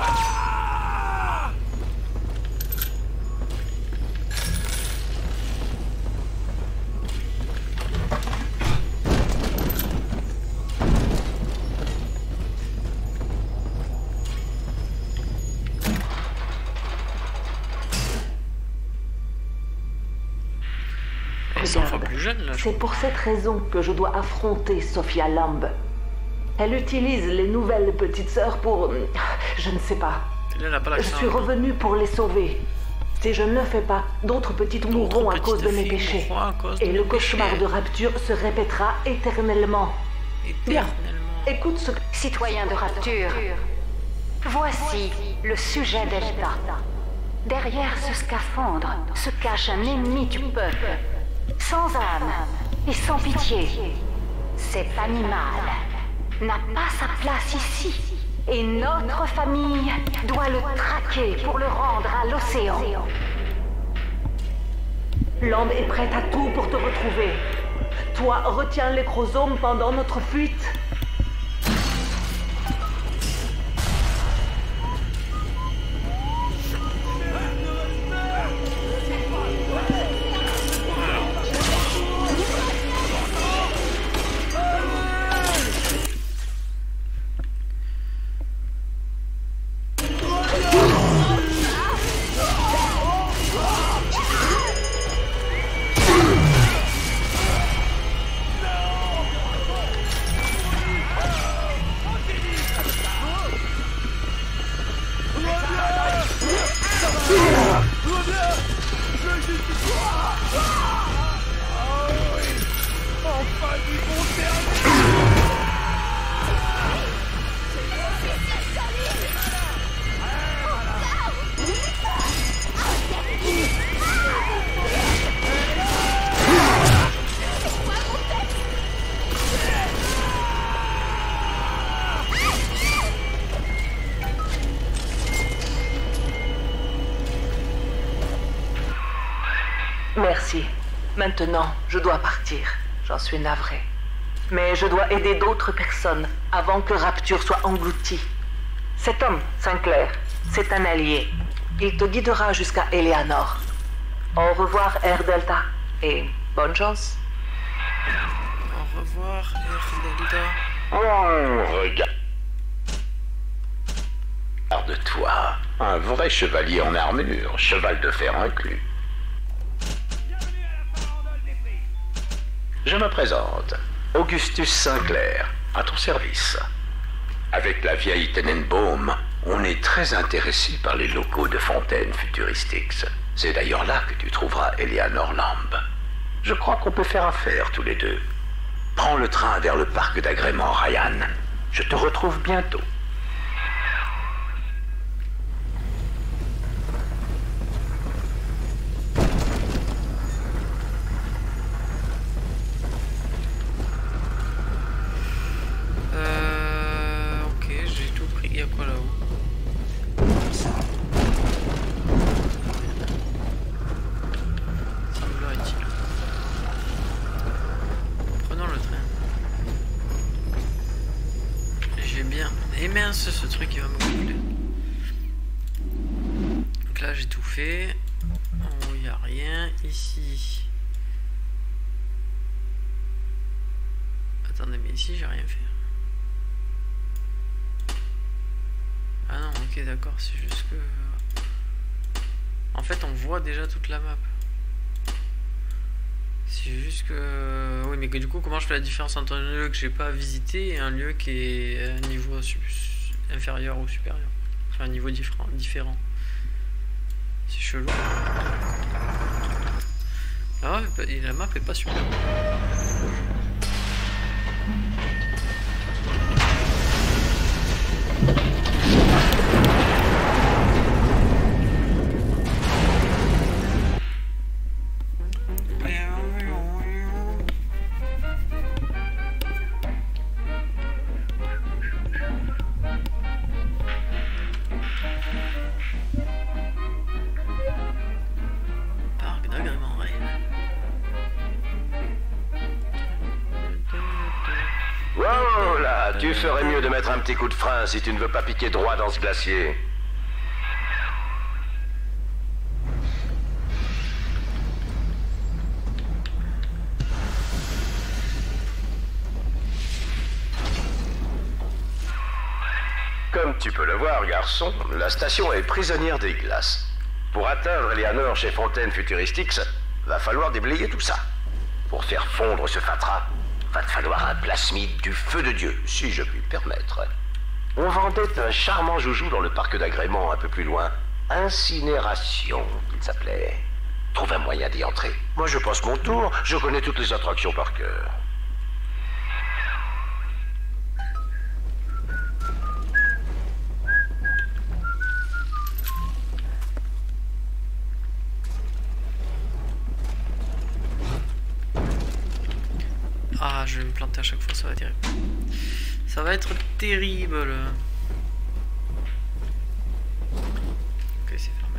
C'est pour cette raison que je dois affronter Sophia Lamb. Elle utilise les nouvelles petites sœurs pour... Je ne sais pas. Là, elle a pas Je suis revenue pour les sauver. Si je ne le fais pas, d'autres petites mourront à cause de mes péchés. Et le cauchemar de Rapture se répétera éternellement. Bien, écoute ce... Citoyen de Rapture, voici le sujet Delta. Derrière ce scaphandre se cache un ennemi du peuple, sans âme et sans pitié. Cet animal n'a pas sa place ici, et notre famille doit le traquer pour le rendre à l'océan. Land est prête à tout pour te retrouver. Toi, retiens les chromosomes pendant notre fuite. Merci. Maintenant, je dois partir. J'en suis navré. Mais je dois aider d'autres personnes avant que Rapture soit engloutie. Cet homme, Sinclair, c'est un allié. Il te guidera jusqu'à Eleanor. Au revoir, Air Delta. Et bonne chance. Au revoir, Air Delta. Oh, regarde. Regarde-toi. Un vrai chevalier en armure, cheval de fer inclus. Je me présente, Augustus Sinclair, à ton service. Avec la vieille Tenenbaum, on est très intéressé par les locaux de Fontaine Futuristics. C'est d'ailleurs là que tu trouveras Eleanor Lamb. Je crois qu'on peut faire affaire tous les deux. Prends le train vers le parc d'agrément Ryan. Je te retrouve bientôt. mince, ce truc il va me gonfler. Donc là j'ai tout fait. En haut il n'y a rien. Ici. Attendez, mais ici j'ai rien fait. Ah non, ok, d'accord, c'est juste que... En fait on voit déjà toute la map. C'est juste que... Oui, mais que du coup, comment je fais la différence entre un lieu que j'ai pas visité et un lieu qui est à un niveau inférieur ou supérieur? Enfin, un niveau différent. différent. C'est chelou. La map, la map est pas super. Tu ferais mieux de mettre un petit coup de frein si tu ne veux pas piquer droit dans ce glacier. Comme tu peux le voir, garçon, la station est prisonnière des glaces. Pour atteindre Eleanor chez Fontaine Futuristics, va falloir déblayer tout ça. Pour faire fondre ce fatras, Va te falloir un plasmide du feu de Dieu, si je puis me permettre. On vendait un charmant joujou dans le parc d'agrément un peu plus loin. Incinération, il s'appelait. Trouve un moyen d'y entrer. Moi, je passe mon tour, je connais toutes les attractions par cœur. Ah, je vais me planter à chaque fois, ça va être terrible. Ça va être terrible. Ok, c'est fermé.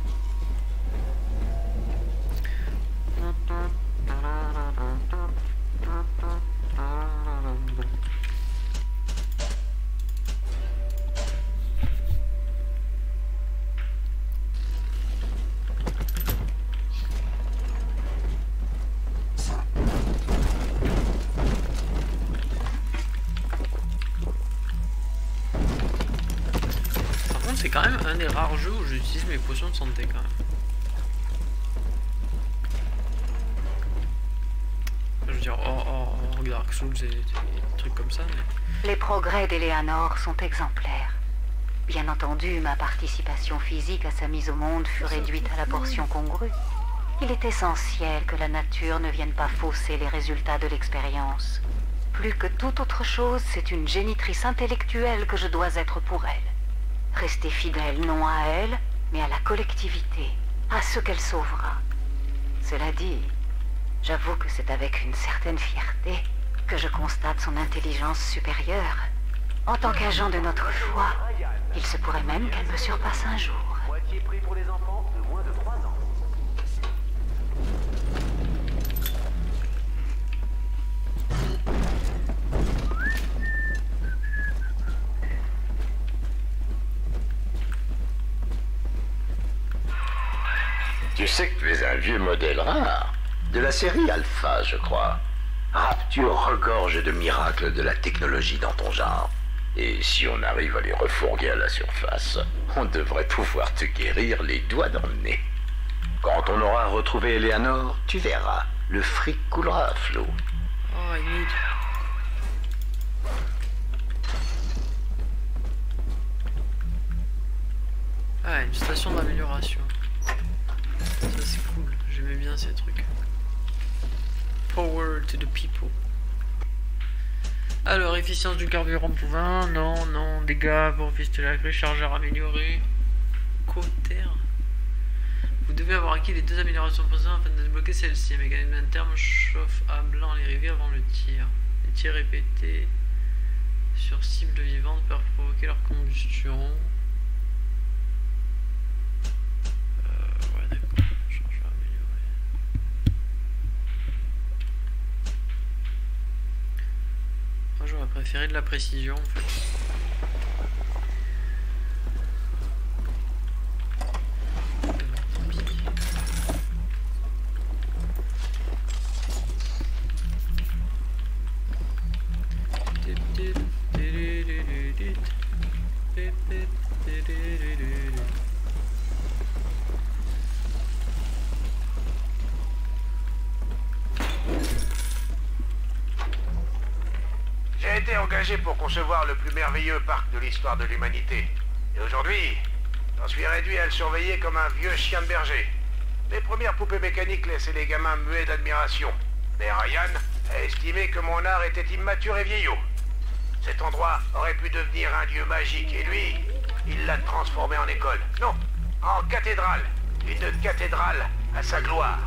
C'est quand même un des rares jeux où j'utilise mes potions de santé quand même. Je veux dire, hors, hors, hors Dark Souls et des trucs comme ça. Mais... Les progrès d'Eleanor sont exemplaires. Bien entendu, ma participation physique à sa mise au monde fut réduite à la portion congrue. Il est essentiel que la nature ne vienne pas fausser les résultats de l'expérience. Plus que toute autre chose, c'est une génitrice intellectuelle que je dois être pour elle. Rester fidèle non à elle, mais à la collectivité, à ce qu'elle sauvera. Cela dit, j'avoue que c'est avec une certaine fierté que je constate son intelligence supérieure. En tant qu'agent de notre foi, il se pourrait même qu'elle me surpasse un jour. Moitié prix pour les enfants de moins de trois ans. Tu sais que tu es un vieux modèle rare, de la série Alpha, je crois. Rapture regorge de miracles de la technologie dans ton genre. Et si on arrive à les refourguer à la surface, on devrait pouvoir te guérir les doigts dans le nez. Quand on aura retrouvé Eleanor, tu verras, le fric coulera à flot. Oh, I need... Ah, une station d'amélioration. Ça c'est cool, j'aimais bien ces trucs. Power to the people. Alors, efficience du carburant pour vingt, non, non, dégâts pour pistolet à gré, chargeur amélioré. Cotter. Vous devez avoir acquis les deux améliorations précédentes afin de débloquer celle-ci. Un mécanisme interne chauffe à blanc les rivières avant le tir. Les tirs répétés sur cible vivante peuvent provoquer leur combustion. J'aurais préféré de la précision en fait. J'ai été engagé pour concevoir le plus merveilleux parc de l'histoire de l'humanité. Et aujourd'hui, j'en suis réduit à le surveiller comme un vieux chien de berger. Les premières poupées mécaniques laissaient les gamins muets d'admiration. Mais Ryan a estimé que mon art était immature et vieillot. Cet endroit aurait pu devenir un lieu magique, et lui, il l'a transformé en école. Non, en cathédrale. Une cathédrale à sa gloire.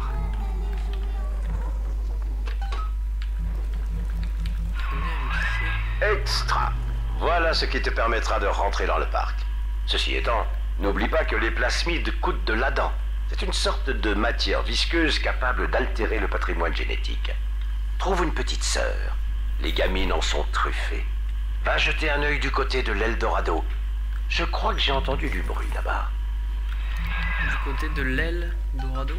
Extra. Voilà ce qui te permettra de rentrer dans le parc. Ceci étant, n'oublie pas que les plasmides coûtent de l'Adam. C'est une sorte de matière visqueuse capable d'altérer le patrimoine génétique. Trouve une petite sœur. Les gamines en sont truffées. Va jeter un œil du côté de l'Eldorado. Je crois que j'ai entendu du bruit là-bas. Du côté de l'Eldorado?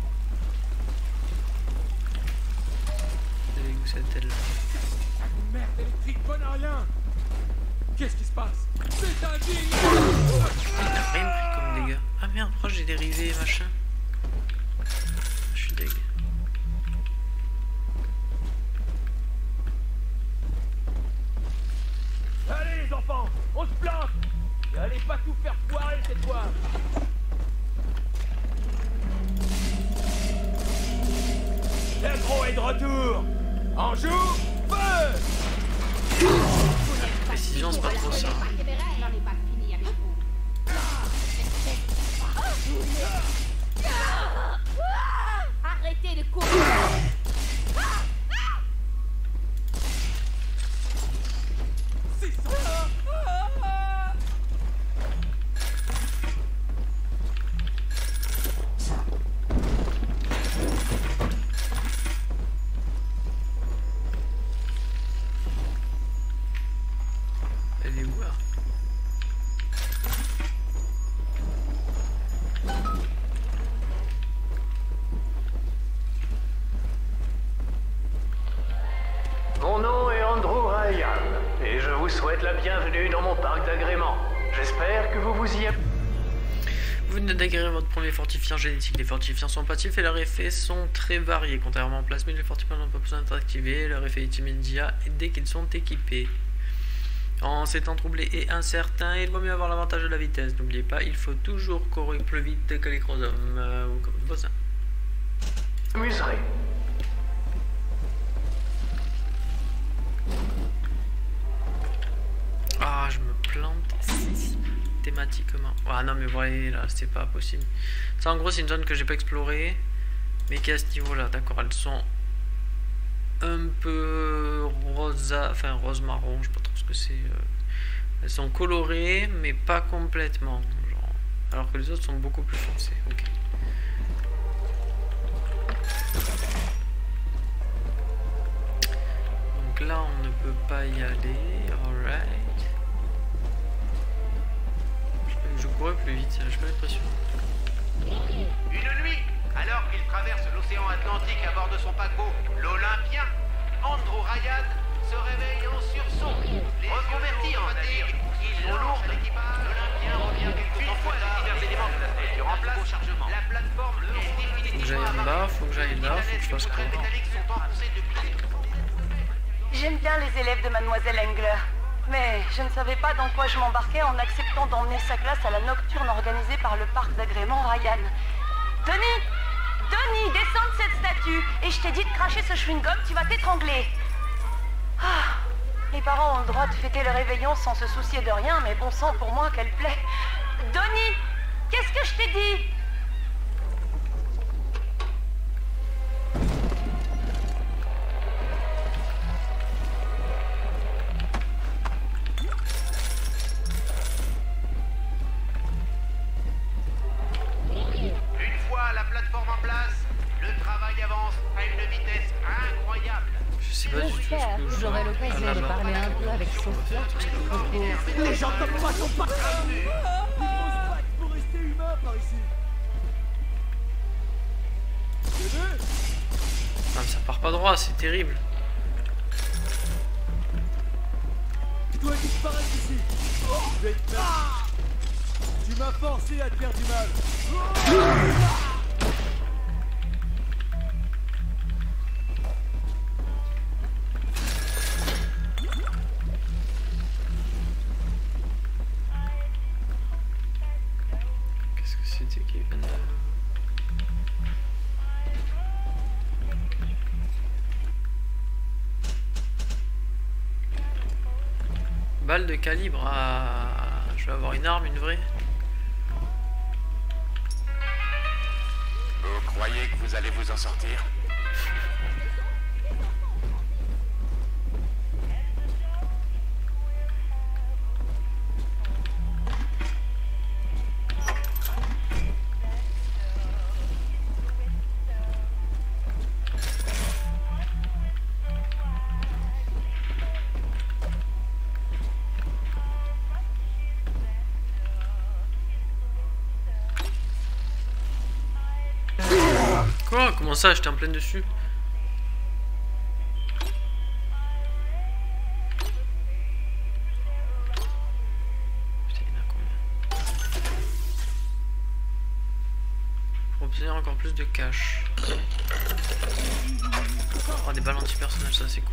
C'est où cette aile? Merde électrique, bonne à rien. Qu'est-ce qui se passe? C'est indigne. Il n'a rien pris comme dégâts. Ah merde, pourquoi j'ai dérivé machin? Je suis deg. retour. Anjou, feu. Précision, c'est pas trop ça. Arrêtez de courir. C'est ça. Elle est où là? Mon nom est Andrew Ryan, et je vous souhaite la bienvenue dans mon parc d'agrément. J'espère que vous vous y... Vous venez d'acquérir votre premier fortifiant génétique. Les fortifiants sont passifs et leurs effets sont très variés. Contrairement au plasmide, les fortifiants n'ont pas besoin d'être activés. Leur effet est immédiat dès qu'ils sont équipés. En ces temps troublés et incertains, il vaut mieux avoir l'avantage de la vitesse. N'oubliez pas, il faut toujours courir plus vite que les chromosomes euh, ou comme vos voisins. Amuserez. Ah, je me plante systématiquement. Ah non, mais voilà, là, c'est pas possible. Ça, en gros, c'est une zone que j'ai pas explorée, mais qui est à ce niveau-là. D'accord, elles sont un peu rosa, enfin rose-marron, je sais pas trop ce que c'est. Euh... Elles sont colorées, mais pas complètement. Genre... Alors que les autres sont beaucoup plus foncées. Ok. Donc là, on ne peut pas y aller. Alright. Je courais plus vite, j'ai pas l'impression. Une nuit, alors qu'il traverse l'océan Atlantique à bord de son paquebot, l'Olympien, Andrew Ryan se réveille en sursaut. Les reconvertis en navire, ils sont lourds, l'Olympien revient quelques temps plus tard, divers éléments de la structure en place, la plateforme est Faut que j'aille là, faut que j'aille là, faut que je fasse quoi? J'aime bien les élèves de Mademoiselle Engler, mais je ne savais pas dans quoi je m'embarquais en acceptant d'emmener sa classe à la nocturne organisée par le parc d'agrément Ryan. Denis Denis, descends de cette statue, et je t'ai dit de cracher ce chewing-gum, tu vas t'étrangler. Ah, les parents ont le droit de fêter le réveillon sans se soucier de rien, mais bon sang pour moi qu'elle plaît. Denis, qu'est-ce que je t'ai dit? la plateforme en place, le travail avance à une vitesse incroyable. Je sais pas du tout ce que je J'aurai l'occasion de parler un peu avec Sophia. Les gens comme moi sont pas... Ils faut rester humain par ici. Ah, ça part pas droit, c'est terrible. Tu dois disparaître ici. Je vais te faire... Tu m'as forcé à te faire du mal. Qu'est-ce que c'était qui vient de... Balle de calibre à... Je vais avoir une arme, une vraie. Vous croyez que vous allez vous en sortir? Quoi? Comment ça? J'étais en pleine dessus. Putain, il y en a combien? Pour obtenir encore plus de cash. Oh, des balles anti-personnages, ça c'est cool.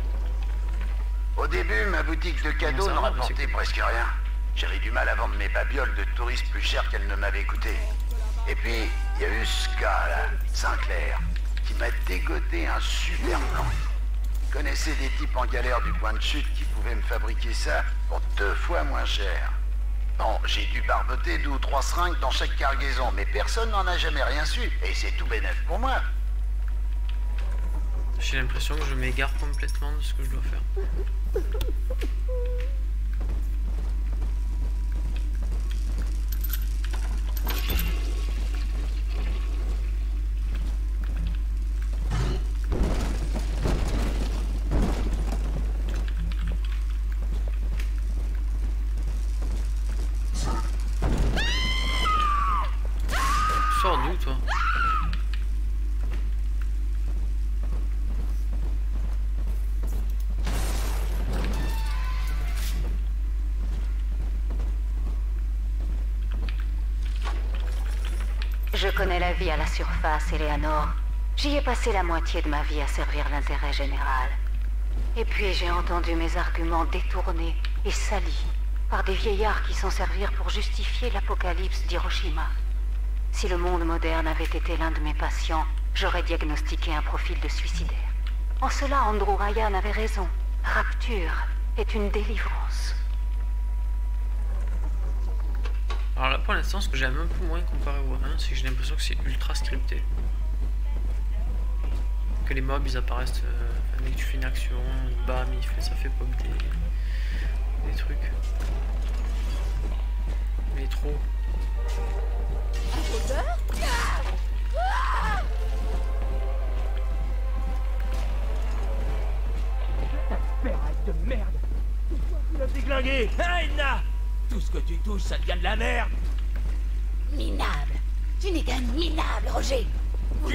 Au début, ma boutique de cadeaux ne rapportait presque rien. J'avais du mal à vendre mes babioles de touristes plus chères qu'elles ne m'avaient coûté. Et puis, il y a eu ce gars là, Sinclair. qui m'a dégoté un super plan. Je connaissais des types en galère du point de chute qui pouvaient me fabriquer ça pour deux fois moins cher. Bon, j'ai dû barboter deux ou trois seringues dans chaque cargaison, mais personne n'en a jamais rien su, et c'est tout bénef pour moi. J'ai l'impression que je m'égare complètement de ce que je dois faire. Sors d'où toi? Je connais la vie à la surface, Eleanor. J'y ai passé la moitié de ma vie à servir l'intérêt général. Et puis j'ai entendu mes arguments détournés et salis par des vieillards qui s'en servirent pour justifier l'apocalypse d'Hiroshima. Si le monde moderne avait été l'un de mes patients, j'aurais diagnostiqué un profil de suicidaire. En cela, Andrew Ryan avait raison. Rapture est une délivrance. Alors là pour l'instant ce que j'aime un peu moins comparé au un, c'est que j'ai l'impression que c'est ultra scripté. Que les mobs ils apparaissent, euh, dès que tu fais une action, bam, il fait, ça fait pop des, des trucs. Mais trop. Arrête de merde! Pourquoi tu l'as déglingué? Hein, Edna? Tout ce que tu touches, ça devient de la merde! Minable! Tu n'es qu'un minable, Roger! Vous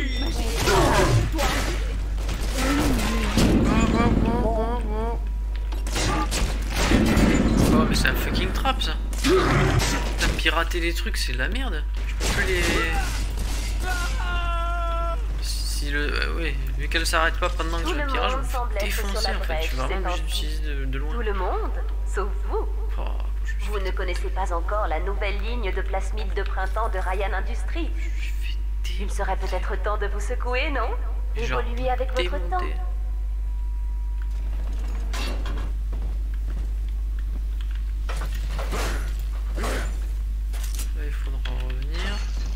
Oh mais c'est un fucking trap ça! T'as piraté les trucs, c'est de la merde! Je peux plus les... Si le... Euh, oui, vu qu'elle s'arrête pas pendant que je le pirate, je me fais défoncer en fait. Je suis vraiment obligé d'utiliser de, de loin. Tout le monde, sauf vous. Oh, vous ne connaissez pas encore la nouvelle ligne de plasmide de printemps de Ryan Industries. Il serait peut-être temps de vous secouer, non? Évoluer avec votre démonté. temps. Là, il faudra revenir.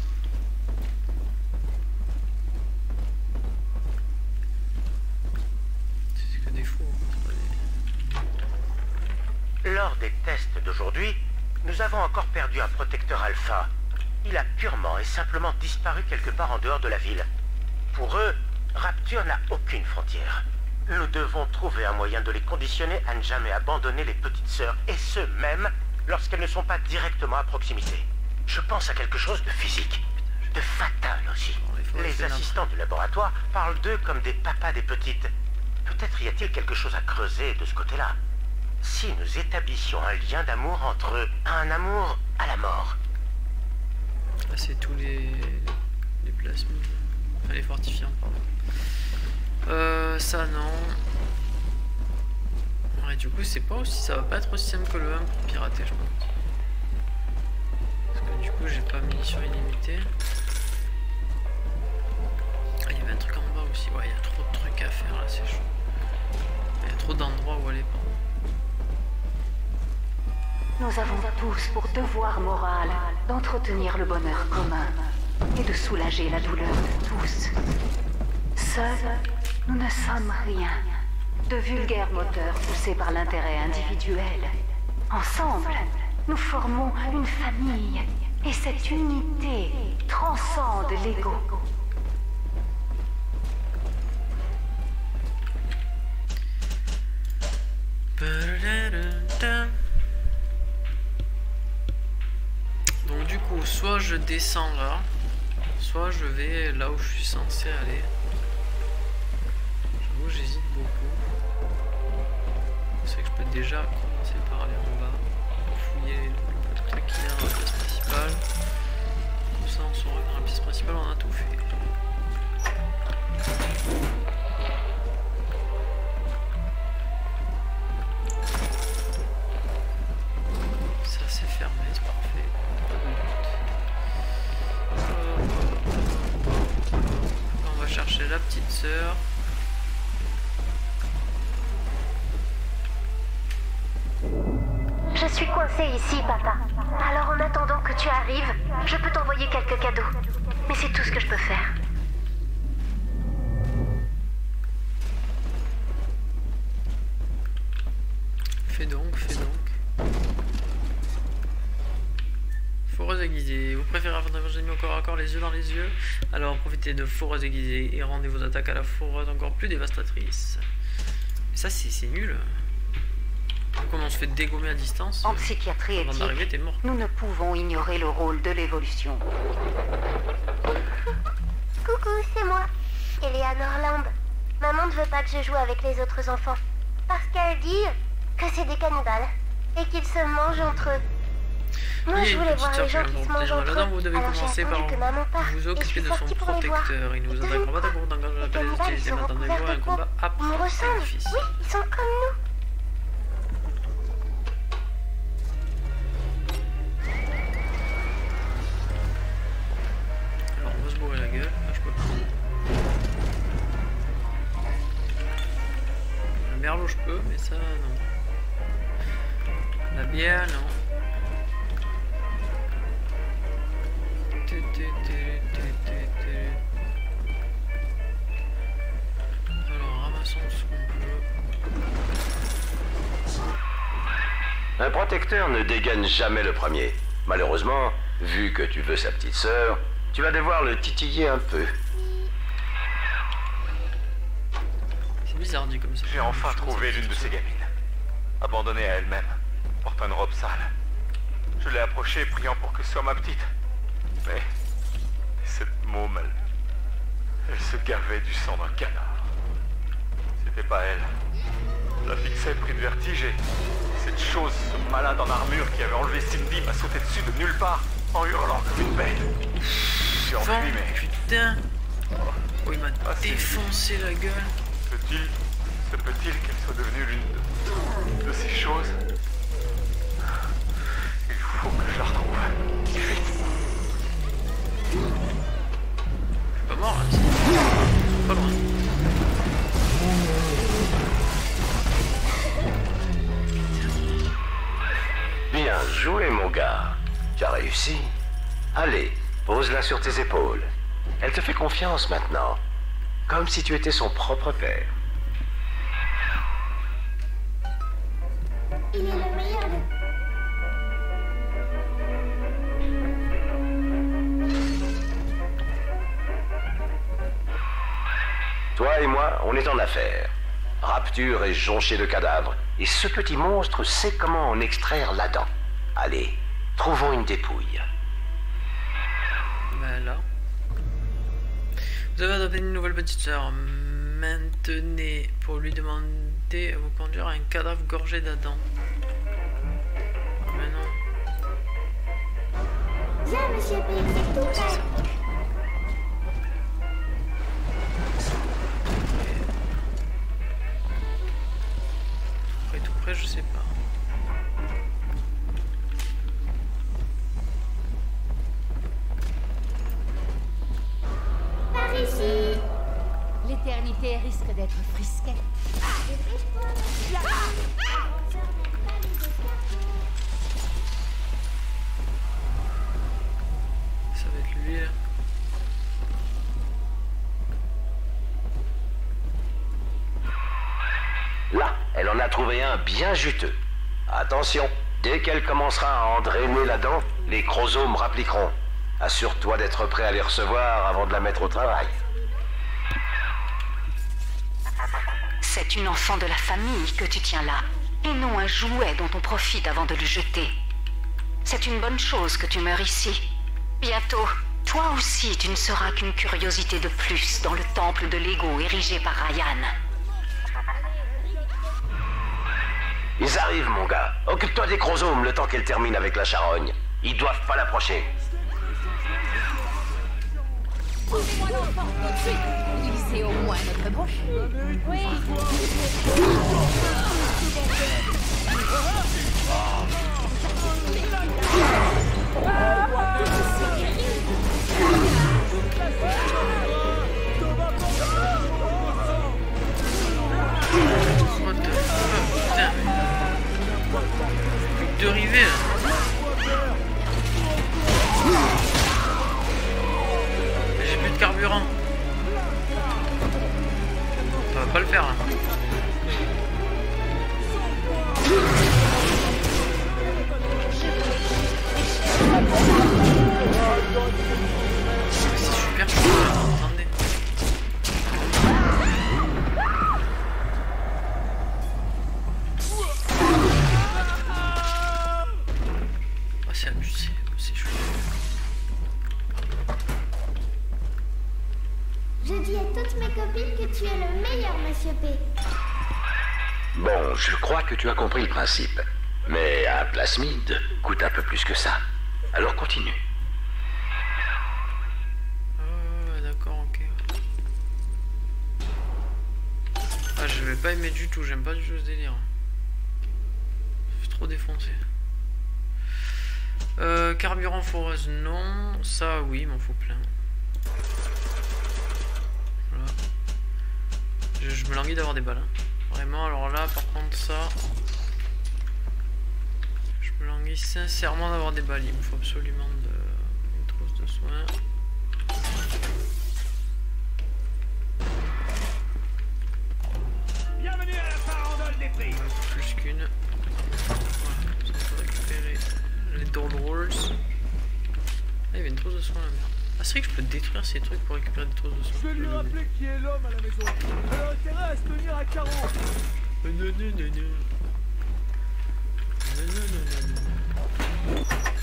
C'est que des fous. Hein. Lors des tests d'aujourd'hui, nous avons encore perdu un protecteur alpha. Il a purement et simplement disparu quelque part en dehors de la ville. Pour eux, Rapture n'a aucune frontière. Nous devons trouver un moyen de les conditionner à ne jamais abandonner les petites sœurs, et ce même lorsqu'elles ne sont pas directement à proximité. Je pense à quelque chose de physique, de fatal aussi. Les assistants du laboratoire parlent d'eux comme des papas des petites. Peut-être y a-t-il quelque chose à creuser de ce côté-là. Si nous établissions un lien d'amour entre eux, un amour à la mort. Là, c'est tous les, les plasmides. Enfin, les fortifiants, pardon. Euh, ça, non. Ouais, du coup, c'est pas aussi. Ça va pas être aussi simple que le un pour pirater, je pense. Parce que du coup, j'ai pas mis sur illimité. Ah, il y avait un truc en bas aussi. Ouais, il y a trop de trucs à faire là, c'est chaud. Il y a trop d'endroits où aller, pardon. Nous avons tous pour devoir moral d'entretenir le bonheur commun et de soulager la douleur de tous. Seuls, nous ne sommes rien. De vulgaires moteurs poussés par l'intérêt individuel. Ensemble, nous formons une famille. Et cette unité transcende l'ego. Donc du coup, soit je descends là, soit je vais là où je suis censé aller. J'avoue, j'hésite beaucoup. C'est que je peux déjà commencer par aller en bas, fouiller le truc qu'il y a dans la pièce principale. Comme ça, on se revient dans la pièce principale, on a tout fait. Ça c'est fermé, c'est parfait. Pas de doute. On va chercher là. la petite sœur. Je suis coincée ici, papa. Alors en attendant que tu arrives, je peux t'envoyer quelques cadeaux. Mais c'est tout ce que je peux faire. Fais donc, fais donc. Foreuse aiguisée. Vous préférez affronter vos ennemis au corps à corps, les yeux dans les yeux? Alors profitez de foreuse aiguisée et rendez vos attaques à la foreuse encore plus dévastatrices. Mais ça, c'est nul. Comme on se fait dégommer à distance. En psychiatrie éthique, t'es mort. nous ne pouvons ignorer le rôle de l'évolution. Coucou, c'est moi, Eleanor Lamb. Maman ne veut pas que je joue avec les autres enfants. Parce qu'elle dit que c'est des cannibales et qu'ils se mangent entre eux. Moi, oui, je voulais voir les gens qui se mangent entre eux. Vous devez Alors commencer par que maman parte, vous occuper de son protecteur. Il ne vous attaquera pas d'accord dans le cas d'utiliser maintenant de jouer un combat après. Ils me ressemblent. Oui, ils sont comme nous. Alors, on va se bourrer la gueule. Là, je peux pas. Le merlot, je peux, mais ça, non. La bière, non. Alors, ramassons ce qu'on peut. Un protecteur ne dégaine jamais le premier. Malheureusement, vu que tu veux sa petite sœur, tu vas devoir le titiller un peu. C'est bizarre dit comme ça. J'ai enfin trouvé l'une de ces gamines. Abandonnée à elle-même, portant une robe sale. Je l'ai approchée, priant pour que ce soit ma petite. Mais cette môme, elle, elle se gavait du sang d'un canard. C'était pas elle. Je la fixais, pris de vertige, et cette chose, ce malade en armure qui avait enlevé Cindy, m'a sauté dessus de nulle part en hurlant comme une bête. Je suis enfui, mais... Putain. Oh, il m'a ah, défoncé la gueule. Peut-il, se peut-il qu'elle soit devenue l'une de, de ces choses? Il faut que je la retrouve. Vite. Je suis pas mort, hein. Pas loin. Bien joué, mon gars. Tu as réussi. Allez, pose-la sur tes épaules. Elle te fait confiance maintenant. Comme si tu étais son propre père. Il est le meilleur de... Toi et moi, on est en affaire. Rapture est jonchée de cadavres, et ce petit monstre sait comment en extraire la dent. Allez, trouvons une dépouille. Ben là. Vous avez adopté une nouvelle petite sœur. Maintenez pour lui demander à vous conduire à un cadavre gorgé d'Adam. Mais non. Viens, monsieur P, c'est tout prêt. Après tout près, je sais pas. Par ici. L'éternité risque d'être frisquée. Ça va être lui là. Là, elle en a trouvé un bien juteux. Attention, dès qu'elle commencera à en drainer la dent, les chromosomes rappliqueront. Assure-toi d'être prêt à les recevoir avant de la mettre au travail. C'est une enfant de la famille que tu tiens là, et non un jouet dont on profite avant de le jeter. C'est une bonne chose que tu meurs ici. Bientôt, toi aussi tu ne seras qu'une curiosité de plus dans le temple de l'ego érigé par Ryan. Ils arrivent, mon gars. Occupe-toi des chromosomes le temps qu'elle termine avec la charogne. Ils doivent pas l'approcher. Ouvrez-moi l'enfant tout de suite. Il sait au moins notre bouche. Oui. carburant. Ça va pas le faire là. C'est super chaud là, attendez. Oh, c'est abusé, c'est chaud. Je dis à toutes mes copines que tu es le meilleur, Monsieur P. Bon, je crois que tu as compris le principe. Mais un plasmide coûte un peu plus que ça. Alors continue. Oh, d'accord, ok. Ah, je vais pas aimer du tout, j'aime pas du tout ce délire. Je suis trop défoncé. Euh, carburant foreuse, non. Ça, oui, il m'en faut plein. Voilà. Je, je me languis d'avoir des balles. Hein. Vraiment, alors là, par contre, ça... Je me languis sincèrement d'avoir des balles. Il me faut absolument de... une trousse de soins. Bienvenue à la farandole des prix. Plus qu'une. Voilà, ça faut récupérer les Doll Rolls. Ah, il y avait une trousse de soins là, merde. Ah, c'est vrai que je peux détruire ces trucs pour récupérer des trousses de soins. Je vais lui rappeler qui est l'homme à la maison. Elle a intérêt à se tenir à carreau. Non, non, non, non. Non, non, non, non, non.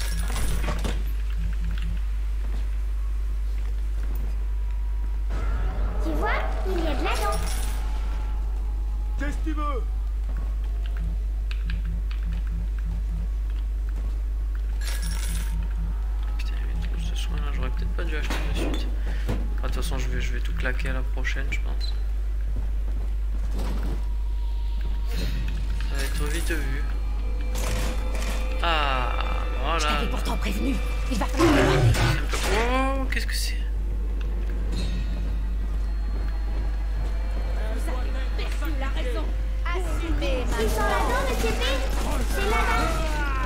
Tu vois, il y a de la dent. Qu'est-ce que tu veux? Putain, il y avait une trousse de soins là, j'aurais peut-être pas dû acheter de suite. Ah, de toute façon, je vais, je vais tout claquer à la prochaine, je pense. Ça va être vite vu. Ah, voilà. Je t'avais pourtant prévenu. Il va falloir le garder. Oh, qu'est-ce que c'est? Vous avez perdu la raison. Assumez Ils sont là-dedans, Monsieur P. C'est là-bas.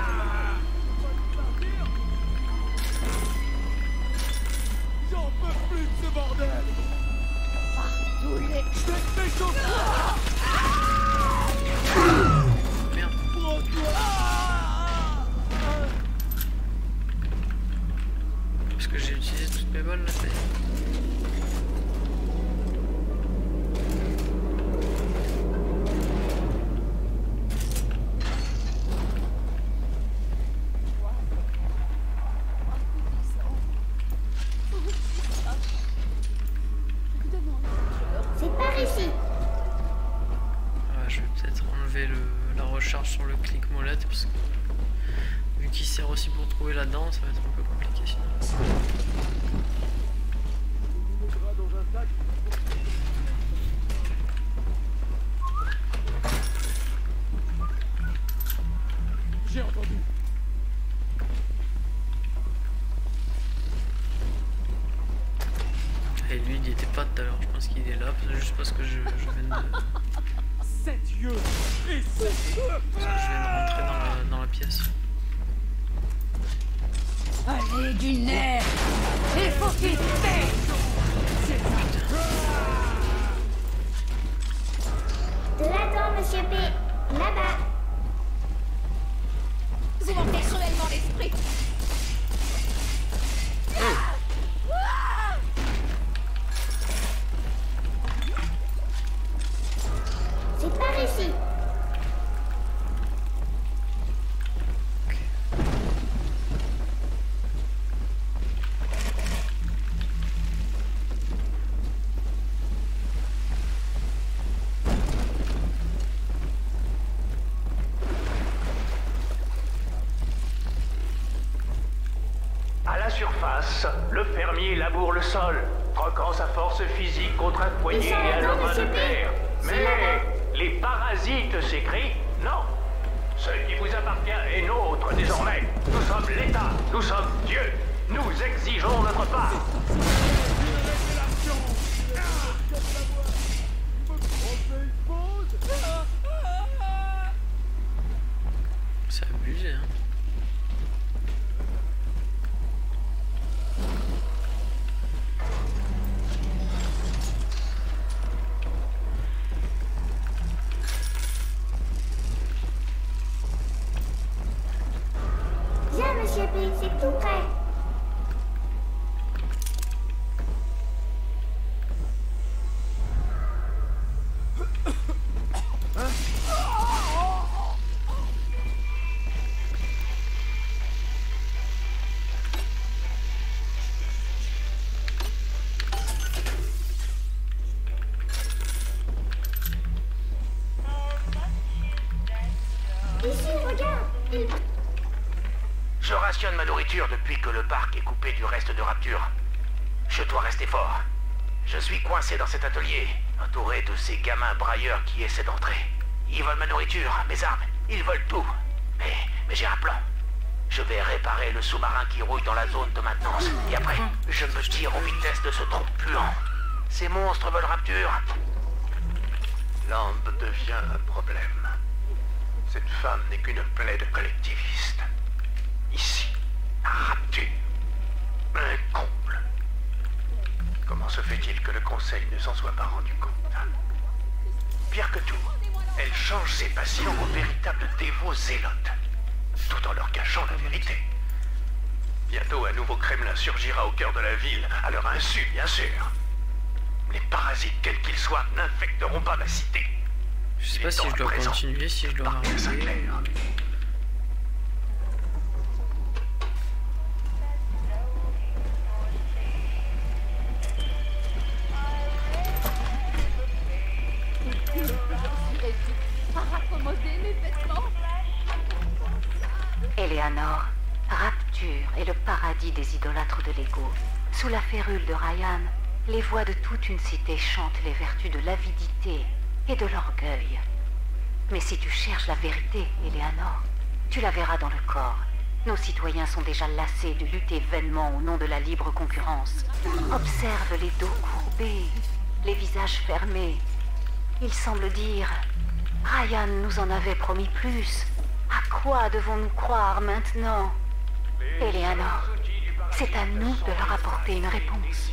J'en peux plus de ce bordel. Tous les... Je vais te m'échauffer. Merde. Parce que j'ai utilisé toutes mes balles là, ça y est. C'est par ici. Ah, je vais peut-être enlever le, la recharge sur le clic molette parce que vu qu'il sert aussi pour trouver la dent, ça va être un peu compliqué sinon. J'ai entendu. Et lui, il y était pas tout à l'heure. Je pense qu'il est là, juste parce que je, je viens de. Sept yeux et sept yeux. Parce que je viens de rentrer dans la, dans la pièce. Allez, du nerf. Il faut qu'il paie. De la dent, Monsieur P. Là-bas. Vous manquez cruellement l'esprit. C'est par ici. À la surface, le fermier laboure le sol, troquant sa force physique contre un poignet et un lopin de terre. Mais les parasites s'écrient non. Ce qui vous appartient est nôtre désormais. Nous sommes l'État, nous sommes Dieu. Nous exigeons notre part. C'est abusé, hein. G B, c'est tout prêt. Je rationne ma nourriture depuis que le parc est coupé du reste de Rapture. Je dois rester fort. Je suis coincé dans cet atelier, entouré de ces gamins brailleurs qui essaient d'entrer. Ils volent ma nourriture, mes armes, ils volent tout. Mais, mais j'ai un plan. Je vais réparer le sous-marin qui rouille dans la zone de maintenance. Et après, je me tire aux vitesses de ce trou puant. Ces monstres veulent Rapture. Land devient un problème. Cette femme n'est qu'une plaie de collectiviste. Ici, à Rapture. Un comble. Comment se fait-il que le Conseil ne s'en soit pas rendu compte? Pire que tout, elle change ses patients en véritables dévots zélotes, tout en leur cachant la vérité. Bientôt, un nouveau Kremlin surgira au cœur de la ville, à leur insu, bien sûr. Les parasites, quels qu'ils soient, n'infecteront pas ma cité. Je sais pas si je dois continuer, si je dois m'arrêter. Eleanor, Rapture est le paradis des idolâtres de l'ego. Sous la férule de Ryan, les voix de toute une cité chantent les vertus de l'avidité et de l'orgueil. Mais si tu cherches la vérité, Eleanor, tu la verras dans le corps. Nos citoyens sont déjà lassés de lutter vainement au nom de la libre concurrence. Observe les dos courbés, les visages fermés. Il semble dire, Ryan nous en avait promis plus. À quoi devons-nous croire maintenant? Eleanor, c'est à nous de leur apporter une réponse.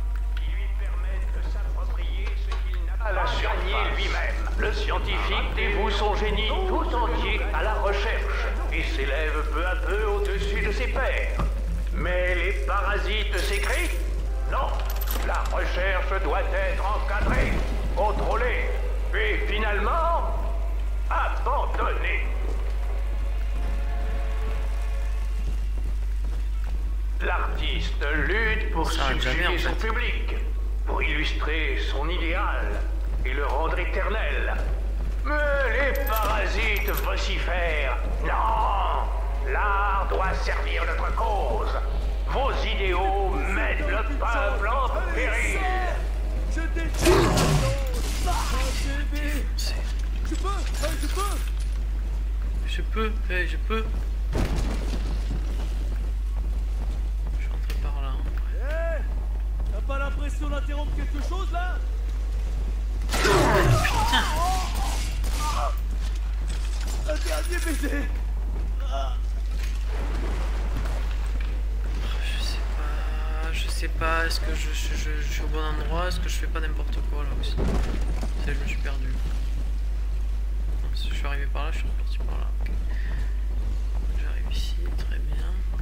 À la surnier lui-même, le scientifique dévoue son génie tout entier à la recherche et s'élève peu à peu au-dessus de ses pairs. Mais les parasites s'écrient? Non, la recherche doit être encadrée, contrôlée, puis finalement abandonnée. L'artiste lutte pour subjuguer son public, pour illustrer son idéal et le rendre éternel. Mais les parasites vocifèrent. Non! L'art doit servir notre cause. Vos idéaux mettent le peuple en péril. Je déteste Je peux hey, Je peux Je peux, hey, je peux. T'as pas l'impression d'interrompre quelque chose là? Putain! Un dernier baiser! Je sais pas, je sais pas, est-ce que je, je, je, je suis au bon endroit? Est-ce que je fais pas n'importe quoi là aussi? Ça, je me suis perdu. Non, si je suis arrivé par là, je suis reparti par là. Okay. J'arrive ici, très bien.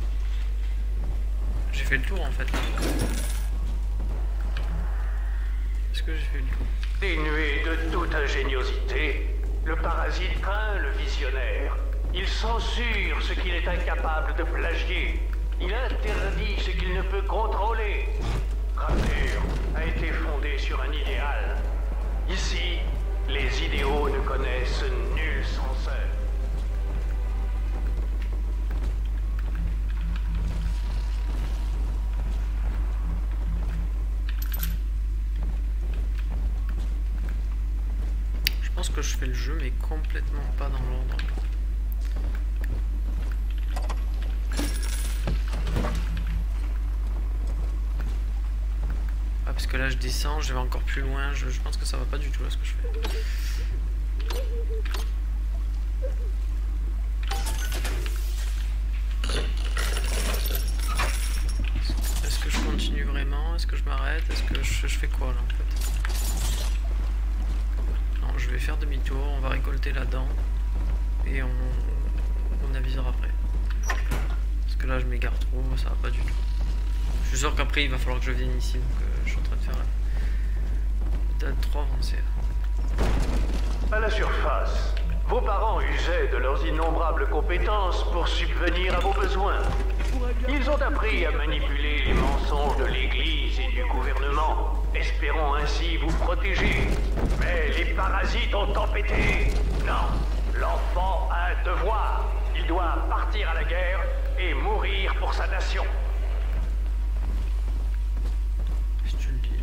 J'ai fait le tour en fait. Est-ce que j'ai fait le tour? Dénué de toute ingéniosité, le parasite craint le visionnaire. Il censure ce qu'il est incapable de plagier. Il interdit ce qu'il ne peut contrôler. Rapture a été fondée sur un idéal. Ici, les idéaux ne connaissent nul censeur. Je pense que je fais le jeu mais complètement pas dans l'ordre. Ah parce que là je descends, je vais encore plus loin, je, je pense que ça va pas du tout là ce que je fais. Est-ce que je continue vraiment? Est-ce que je m'arrête? Est-ce que je, je fais quoi là en fait? Je vais faire demi-tour, on va récolter la dent et on, on avisera après. Parce que là je m'égare trop, ça va pas du tout. Je suis sûr qu'après il va falloir que je vienne ici, donc euh, je suis en train de faire peut-être trop avancé. À la surface, vos parents usaient de leurs innombrables compétences pour subvenir à vos besoins. Ils ont appris à manipuler les mensonges de l'Église et du gouvernement, espérant ainsi vous protéger. Mais les parasites ont tempêté. Non, l'enfant a un devoir. Il doit partir à la guerre et mourir pour sa nation. Si tu le dis.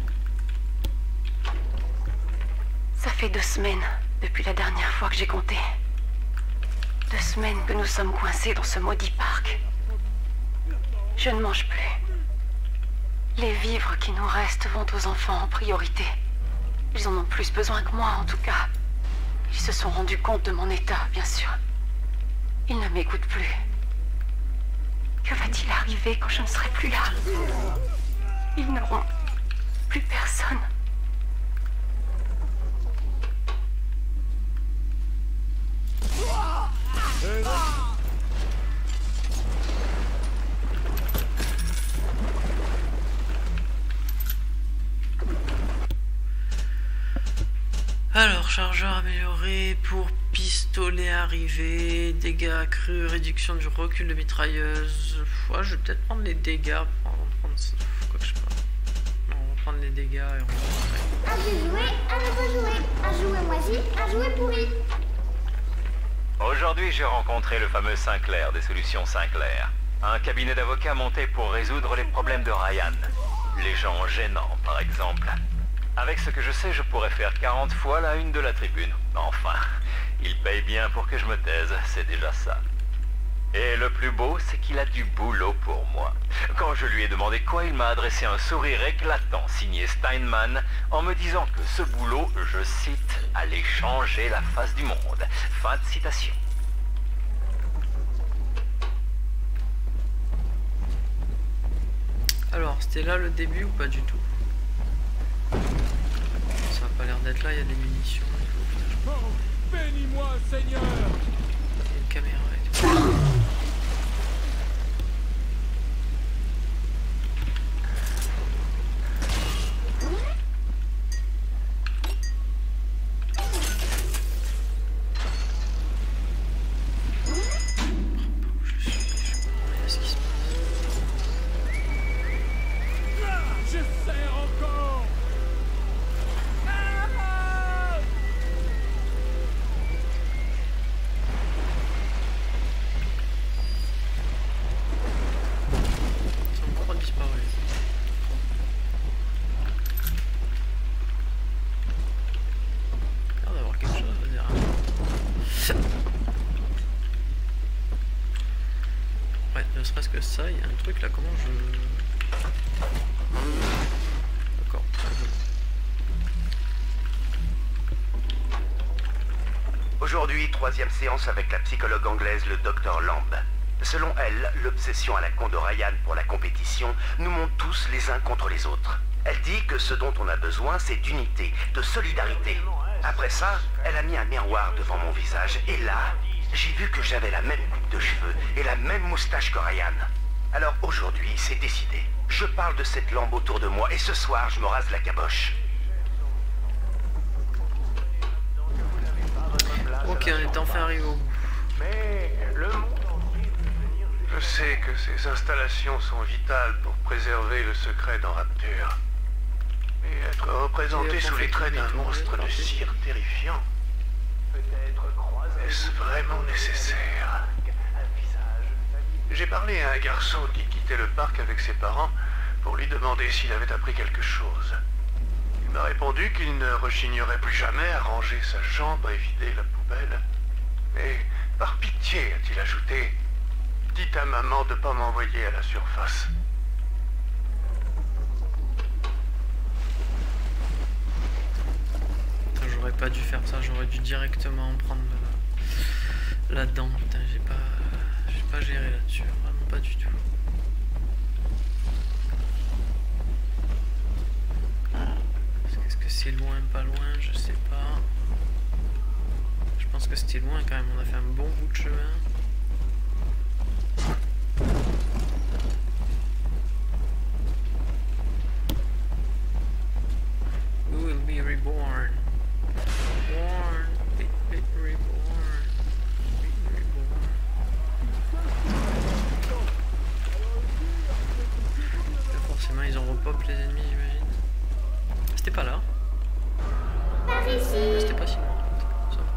Ça fait deux semaines depuis la dernière fois que j'ai compté. Deux semaines que nous sommes coincés dans ce maudit parc. Je ne mange plus. Les vivres qui nous restent vont aux enfants en priorité. Ils en ont plus besoin que moi, en tout cas. Ils se sont rendus compte de mon état, bien sûr. Ils ne m'écoutent plus. Que va-t-il arriver quand je ne serai plus là? Ils n'auront plus personne. Alors, chargeur amélioré pour pistolet arrivé, dégâts accrus, réduction du recul de mitrailleuse. Ouais, je vais peut-être prendre les dégâts. On va prendre ça. Quoi que je sais pas. Non, on va prendre les dégâts et on va. Un jeu joué, un nouveau jouet. Un jouet moisi, un jouet pourri. Aujourd'hui, j'ai rencontré le fameux Sinclair des Solutions Sinclair. Un cabinet d'avocats monté pour résoudre les problèmes de Ryan. Les gens gênants, par exemple. Avec ce que je sais, je pourrais faire quarante fois la une de la tribune. Enfin, il paye bien pour que je me taise, c'est déjà ça. Et le plus beau, c'est qu'il a du boulot pour moi. Quand je lui ai demandé quoi, il m'a adressé un sourire éclatant signé Steinman en me disant que ce boulot, je cite, allait changer la face du monde. Fin de citation. Alors, c'était là le début ou pas du tout? Ça a pas l'air d'être là, il y a des munitions et tout. Oh, bénis-moi, Seigneur! Il y a une caméra et tout. Ne serait-ce que ça, il y a un truc là, comment je... D'accord. Aujourd'hui, troisième séance avec la psychologue anglaise, le docteur Lamb. Selon elle, l'obsession à la con de Ryan pour la compétition nous monte tous les uns contre les autres. Elle dit que ce dont on a besoin, c'est d'unité, de solidarité. Après ça, elle a mis un miroir devant mon visage, et là... j'ai vu que j'avais la même coupe de cheveux et la même moustache que Ryan. Alors aujourd'hui, c'est décidé. Je parle de cette lampe autour de moi et ce soir, je me rase la caboche. Ok, on est enfin arrivé au bout. Mais le Je sais que ces installations sont vitales pour préserver le secret dans Rapture. Mais être représenté sous les traits d'un monstre de cire terrifiant... est-ce vraiment nécessaire? J'ai parlé à un garçon qui quittait le parc avec ses parents pour lui demander s'il avait appris quelque chose. Il m'a répondu qu'il ne rechignerait plus jamais à ranger sa chambre et vider la poubelle. Mais par pitié, a-t-il ajouté, dites à maman de ne pas m'envoyer à la surface. J'aurais pas dû faire ça, j'aurais dû directement prendre là-dedans. Putain, j'ai pas, j'ai pas géré là-dessus, vraiment pas du tout. Est-ce que c'est loin, pas loin, je sais pas. Je pense que c'était loin quand même, on a fait un bon bout de chemin. effectivement, ils ont repop les ennemis, j'imagine. C'était pas là. Par ici. C'était pas si loin. Ça va.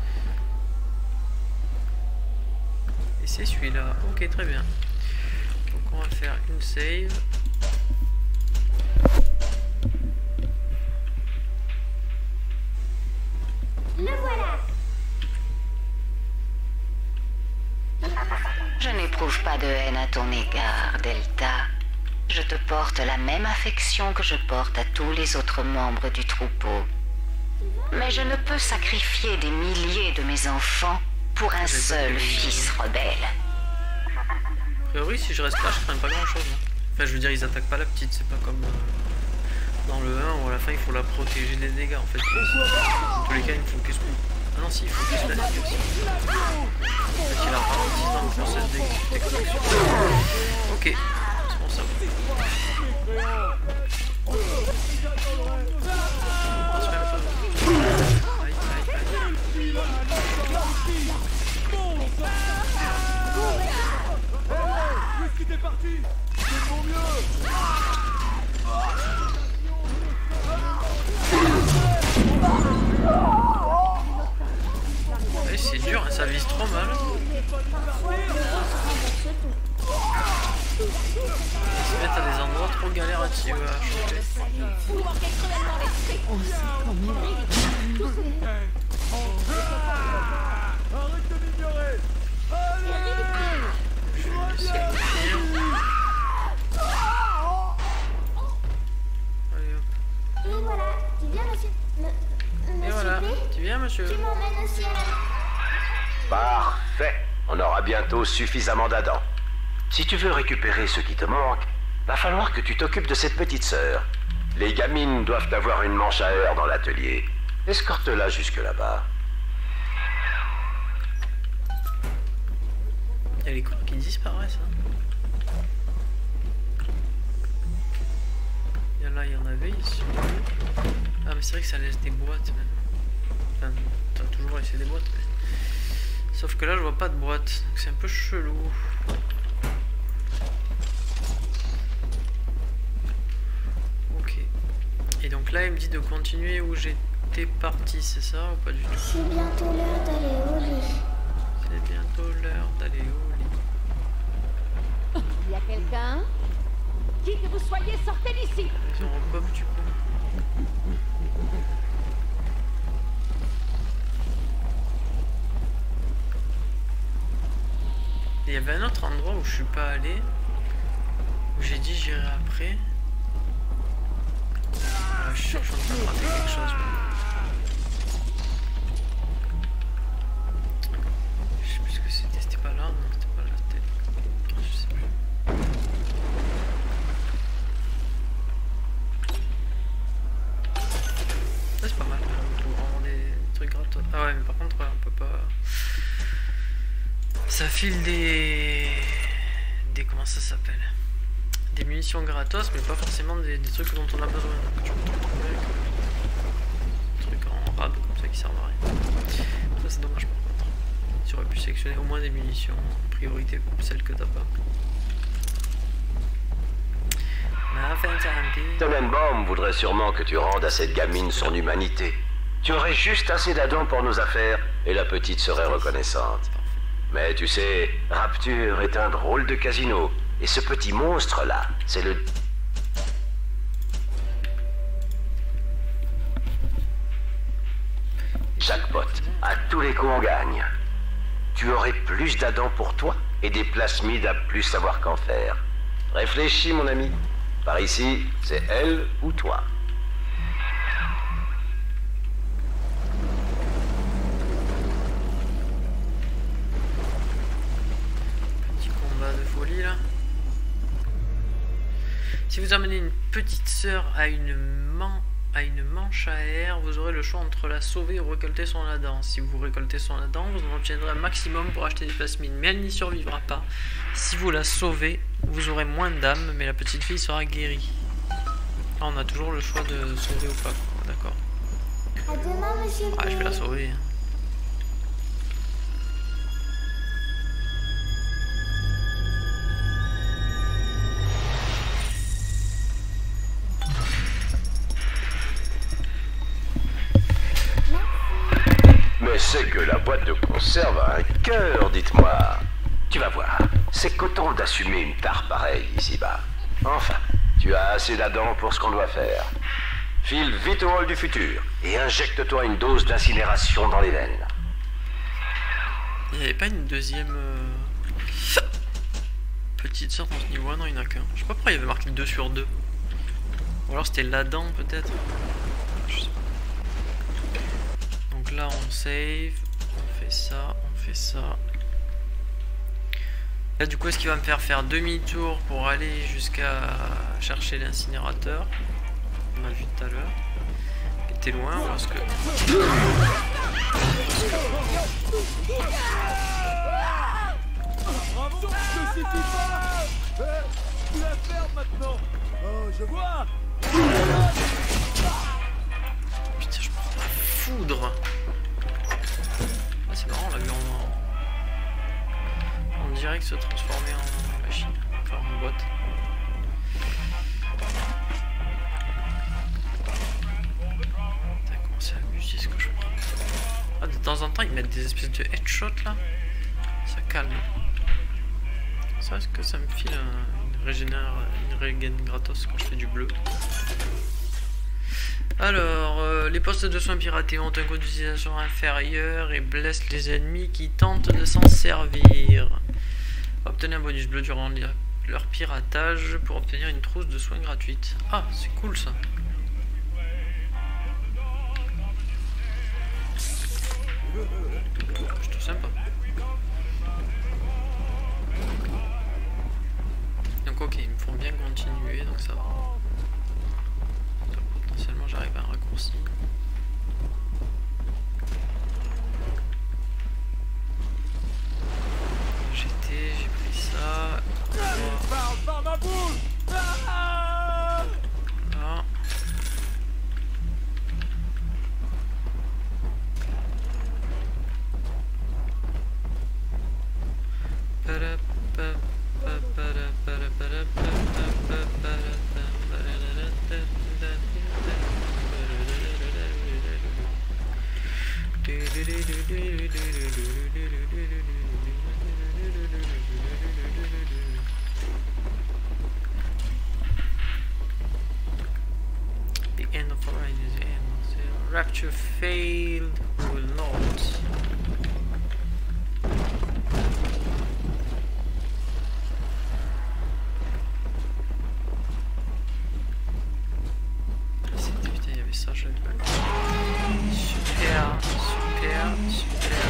Et c'est celui-là. Ok, très bien. Donc on va faire une save. Le voilà. Je n'éprouve pas de haine à ton égard, Delta. Je te porte la même affection que je porte à tous les autres membres du troupeau. Mais je ne peux sacrifier des milliers de mes enfants pour un seul fils rebelle. A priori, si je reste là, je crains pas grand chose. Hein. Enfin, je veux dire, ils attaquent pas la petite, c'est pas comme euh, dans le un où à la fin il faut la protéger des dégâts. En fait, dans tous les cas, il me focus. Ah non, si, il focus la fille aussi. En fait, il a ralenti dans le process d'extraction. Ok, c'est bon, ça va. Aïe, aïe, aïe. Où est-ce que t'es parti? C'est mon mieux. Ouais, c'est dur, ça vise trop mal. Ils se mettent à des endroits trop galères à tirer, à choper. Arrête de m'ignorer. Je vais laisser le Allez hop. Et voilà. Tu viens, monsieur. Me... Et voilà. Tu viens, monsieur. Tu m'emmènes aussi à la... Parfait. On aura bientôt suffisamment d'Adam. Si tu veux récupérer ce qui te manque, va falloir que tu t'occupes de cette petite sœur. Les gamines doivent avoir une manche à heure dans l'atelier. Escorte-la jusque là-bas. Il y a les corps qui disparaissent. Hein. Il y a là, il y en avait ici. Ah, mais c'est vrai que ça laisse des boîtes même. Enfin, t'as toujours laissé des boîtes. Mais... Sauf que là, je vois pas de boîte. Donc c'est un peu chelou. Ok. Et donc là, il me dit de continuer où j'étais parti, c'est ça ou pas du tout? C'est bientôt l'heure d'aller au lit. C'est bientôt l'heure d'aller au lit. Il y a quelqu'un? Qui que vous soyez, sortez d'ici! Ils ont repop du coup. Il y avait un autre endroit où je suis pas allé, où j'ai dit j'irai après. Ah, je suis sûr que je suis en train de rater quelque chose. Je sais plus ce que c'était, c'était pas là, non, c'était pas là, c'était... Je sais plus. Là c'est pas mal, on trouve vraiment des trucs gratos. Ah ouais, mais par contre, ouais, on peut pas... Ça file des... des... comment ça s'appelle? Des munitions gratos, mais pas forcément des, des trucs dont on a besoin. Donc tu peux te retrouver avec des trucs en rab comme ça qui servent à rien. Ça c'est dommage par contre. Tu aurais pu sélectionner au moins des munitions en priorité pour celles que t'as pas. Tenenbaum voudrait sûrement que tu rendes à cette gamine son humanité. Tu aurais juste assez d'Adam pour nos affaires et la petite serait reconnaissante. Mais tu sais, Rapture est un drôle de casino. Et ce petit monstre-là, c'est le... Jackpot. À tous les coups, on gagne. Tu aurais plus d'Adam pour toi et des plasmides à plus savoir qu'en faire. Réfléchis, mon ami. Par ici, c'est elle ou toi. Si vous amenez une petite sœur à une, man à une manche à air, vous aurez le choix entre la sauver ou récolter son Adam. Si vous récoltez son Adam, vous en obtiendrez un maximum pour acheter des plasmines, mais elle n'y survivra pas. Si vous la sauvez, vous aurez moins d'âme, mais la petite fille sera guérie. Ah, on a toujours le choix de sauver ou pas, d'accord. À demain, monsieur. Ah, je vais la sauver. c'est que la boîte de conserve a un cœur, dites-moi. Tu vas voir, c'est coton d'assumer une tare pareille ici-bas. Enfin, tu as assez d'Adam pour ce qu'on doit faire. File vite au hall du futur et injecte-toi une dose d'incinération dans les veines. Il n'y avait pas une deuxième euh... petite sœur dans ce niveau? Non, il n'y en a qu'un. Je sais pas pourquoi il y avait marqué deux sur deux. Ou alors c'était l'Adam peut-être. Je sais pas. Donc là on save, on fait ça, on fait ça. Là du coup est-ce qu'il va me faire faire demi-tour pour aller jusqu'à chercher l'incinérateur? On a vu tout à l'heure. Il était loin parce que... Bravo, je suffit pas. Eh, tu la fermes maintenant. Oh, je vois. Putain, je prends la foudre. Ah, c'est marrant, on l'a vu en... en direct se transformer en machine, enfin en boîte. Putain, comment c'est abusé ce que je prends. Ah, de temps en temps, ils mettent des espèces de headshots là. Ça calme. Ça, est-ce que ça me file un, une régénère, une regen gratos quand je fais du bleu? Alors, euh, les postes de soins piratés ont un coût d'utilisation inférieur et blessent les ennemis qui tentent de s'en servir. Obtenez un bonus bleu durant leur piratage pour obtenir une trousse de soins gratuite. Ah, c'est cool ça. Je trouve sympa. Donc ok, ils me font bien continuer, donc ça va. Potentiellement j'arrive à un raccourci. J'étais, j'ai pris ça. Parle par ma bouche. Ah là. The end of the line is the end. The rapture failed, will not. C'était putain, il y avait ça, je l'avais pas. Super, super, super.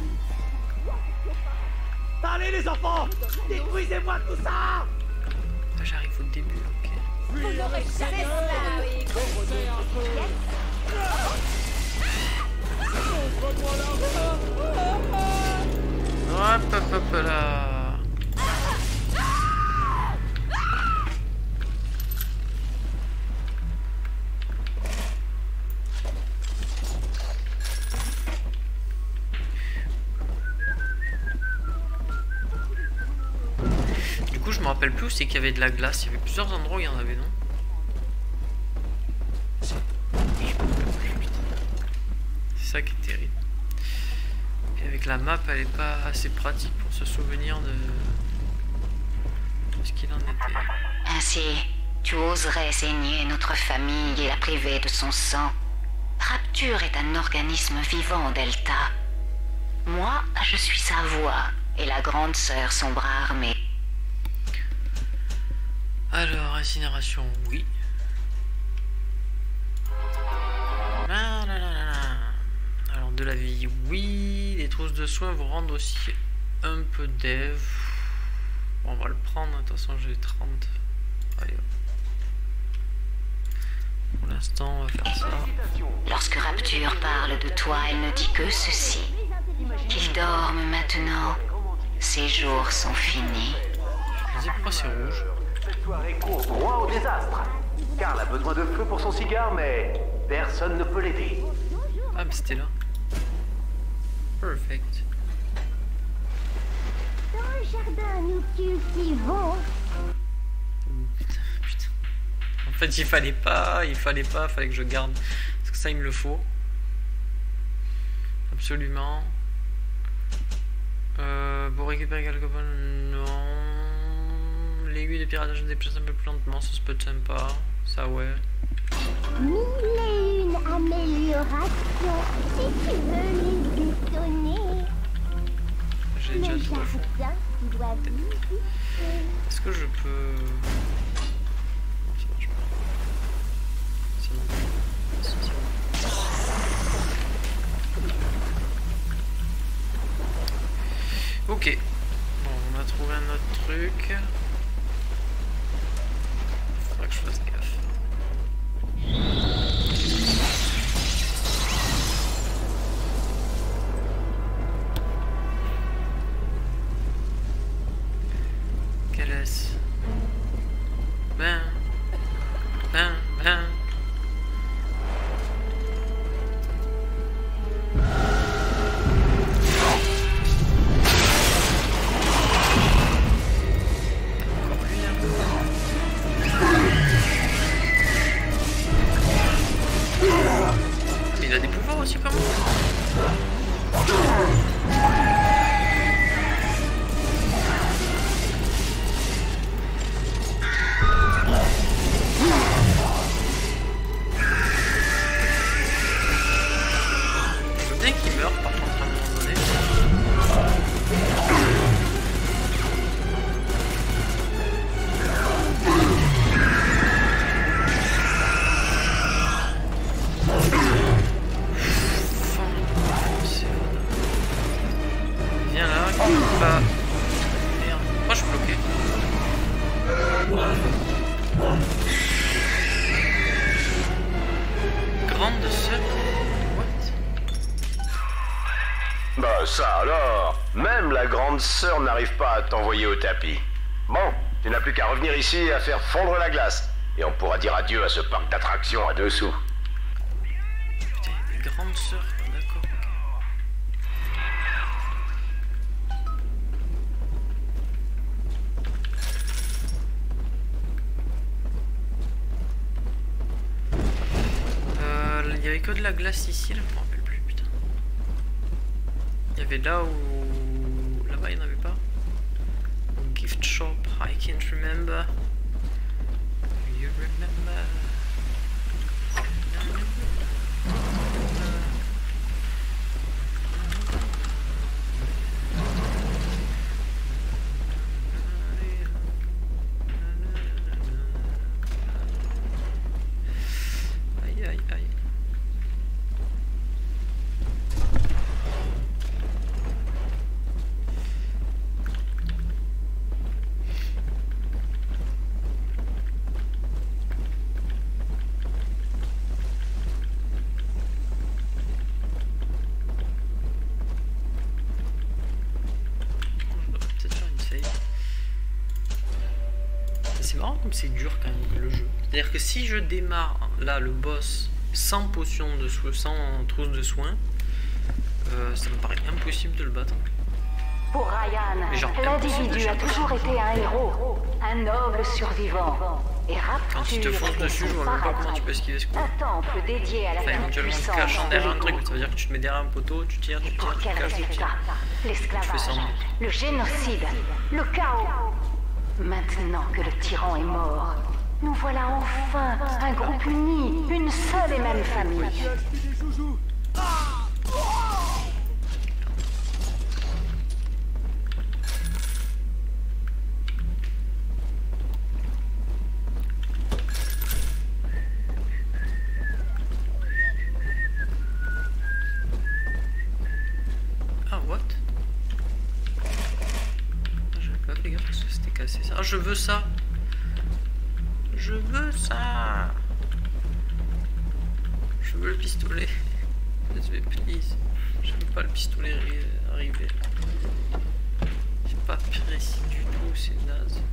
Allez les enfants, détruisez-moi tout ça. Ah, j'arrive au début, ok. Vous n'aurez jamais cela, oui. Hop, hop, hop là. Du coup, je me rappelle plus où c'est qu'il y avait de la glace. Il y avait plusieurs endroits où il y en avait, non? C'est ça qui est terrible. Et avec la map, elle est pas assez pratique pour se souvenir de, de ce qu'il en était. Ainsi, tu oserais saigner notre famille et la priver de son sang. Rapture est un organisme vivant, Delta. Moi, je suis sa voix et la grande sœur son bras armé. Alors, incinération, oui. Ah, là, là, là, là. Alors, de la vie, oui. Les trousses de soins vous rendent aussi un peu dev. Bon, on va le prendre, de toute façon j'ai trente. Allez, hop. Pour l'instant, on va faire ça. Lorsque Rapture parle de toi, elle ne dit que ceci. Qu'il dorme maintenant. Ses jours sont finis. Je me dis pourquoi c'est rouge. Cette soirée court droit au désastre. Karl a besoin de feu pour son cigare, mais personne ne peut l'aider. Ah, mais c'était là. Perfect. Dans le jardin, nous cultivons. Putain, putain. En fait, il fallait pas, il fallait pas, il fallait que je garde. Parce que ça, il me le faut. absolument. Euh, pour récupérer quelques points, non. L'aiguille de piratage se déplace un peu plus lentement, ça se peut être sympa. Ça, ouais. Mille et une améliorations, si tu veux les étonner. J'ai déjà tout à fond. Qui doit visiter. Est-ce que je peux... Non, ça marche pas. C'est non plus. Si, c'est bon. Ok. Bon, on a trouvé un autre truc. Faudra que je fasse gaffe. Quel est-ce? Ben. Ben, ben. Il a des pouvoirs aussi comme je veux bien qu'il meure par contre à un moment donné. Viens là, bah... Merde, pourquoi je suis bloqué? Grande sœur? What? Bah ça alors, même la grande sœur n'arrive pas à t'envoyer au tapis. Bon, tu n'as plus qu'à revenir ici et à faire fondre la glace. Et on pourra dire adieu à ce parc d'attractions à deux sous. Putain, il y a des grandes sœurs, d'accord. Euh, il y avait que de la glace ici, là, je me rappelle plus, putain. Il y avait là où... Là-bas, il n'y en avait pas. Gift shop, I can't remember. You remember? Aïe aïe aïe. C'est marrant comme c'est dur quand même le jeu. C'est-à-dire que si je démarre là le boss sans potion de soin, sans trousse de soins, euh, ça me paraît impossible de le battre. Pour Ryan, l'individu a toujours été un héros, un noble survivant. Et Rapture, quand il te fonce dessus, je vois même pas comment tu peux esquiver ce coup. Un temple dédié à la enfin, éventuellement en te cachant derrière un truc, ça veut dire que tu te mets derrière un poteau, tu tires, tu tires, tu te caches, tu tires. L'esclavage, le génocide, le chaos. Maintenant que le tyran est mort, nous voilà enfin un groupe uni, une seule et même famille. Ah, what? J'avais pas fait gaffe parce que c'était cassé ça. Ah, je veux ça! Je veux ça! Je veux le pistolet. Let's be please. J'aime pas le pistolet arriver. C'est pas précis du tout, c'est naze.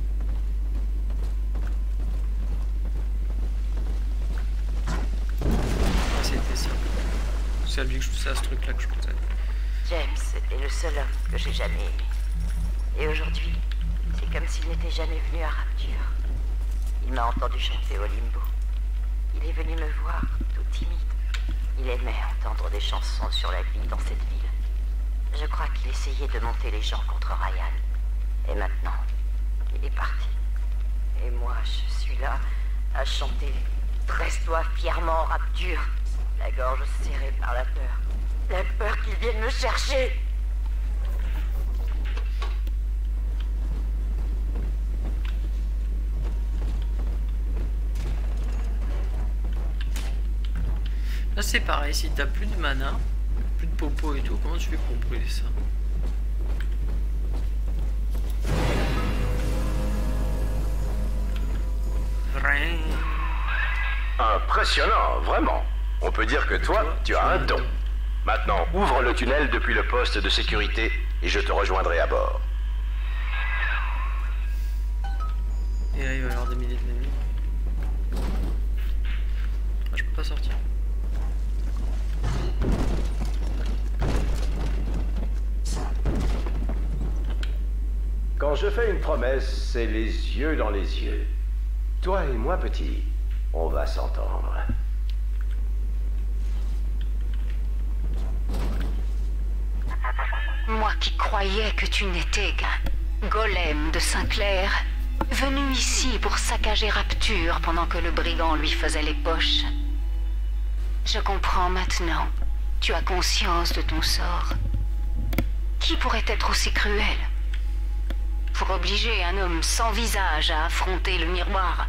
Ah, c'était ça. C'est à lui que je c'est à ce truc là que je pensais. James est le seul homme que j'ai jamais aimé. Et aujourd'hui, c'est comme s'il n'était jamais venu à Rapture. Il m'a entendu chanter au limbo. Il est venu me voir, tout timide. Il aimait entendre des chansons sur la vie dans cette ville. Je crois qu'il essayait de monter les gens contre Ryan. Et maintenant, il est parti. Et moi, je suis là, à chanter « Dresse-toi fièrement, Rapture », la gorge serrée par la peur. La peur qu'ils viennent me chercher. Là c'est pareil, si t'as plus de mana, plus de popo et tout, comment tu fais pour brûler ça? Impressionnant, vraiment. On peut dire que toi, tu as un don. Maintenant, ouvre le tunnel depuis le poste de sécurité et je te rejoindrai à bord. Et là il va y avoir des milliers d'ennemis. Ah, je peux pas sortir. Quand je fais une promesse, c'est les yeux dans les yeux. Toi et moi, petit, on va s'entendre. Moi qui croyais que tu n'étais qu'un golem de Sinclair, venu ici pour saccager Rapture pendant que le brigand lui faisait les poches. Je comprends maintenant. Tu as conscience de ton sort. Qui pourrait être aussi cruel pour obliger un homme sans visage à affronter le miroir?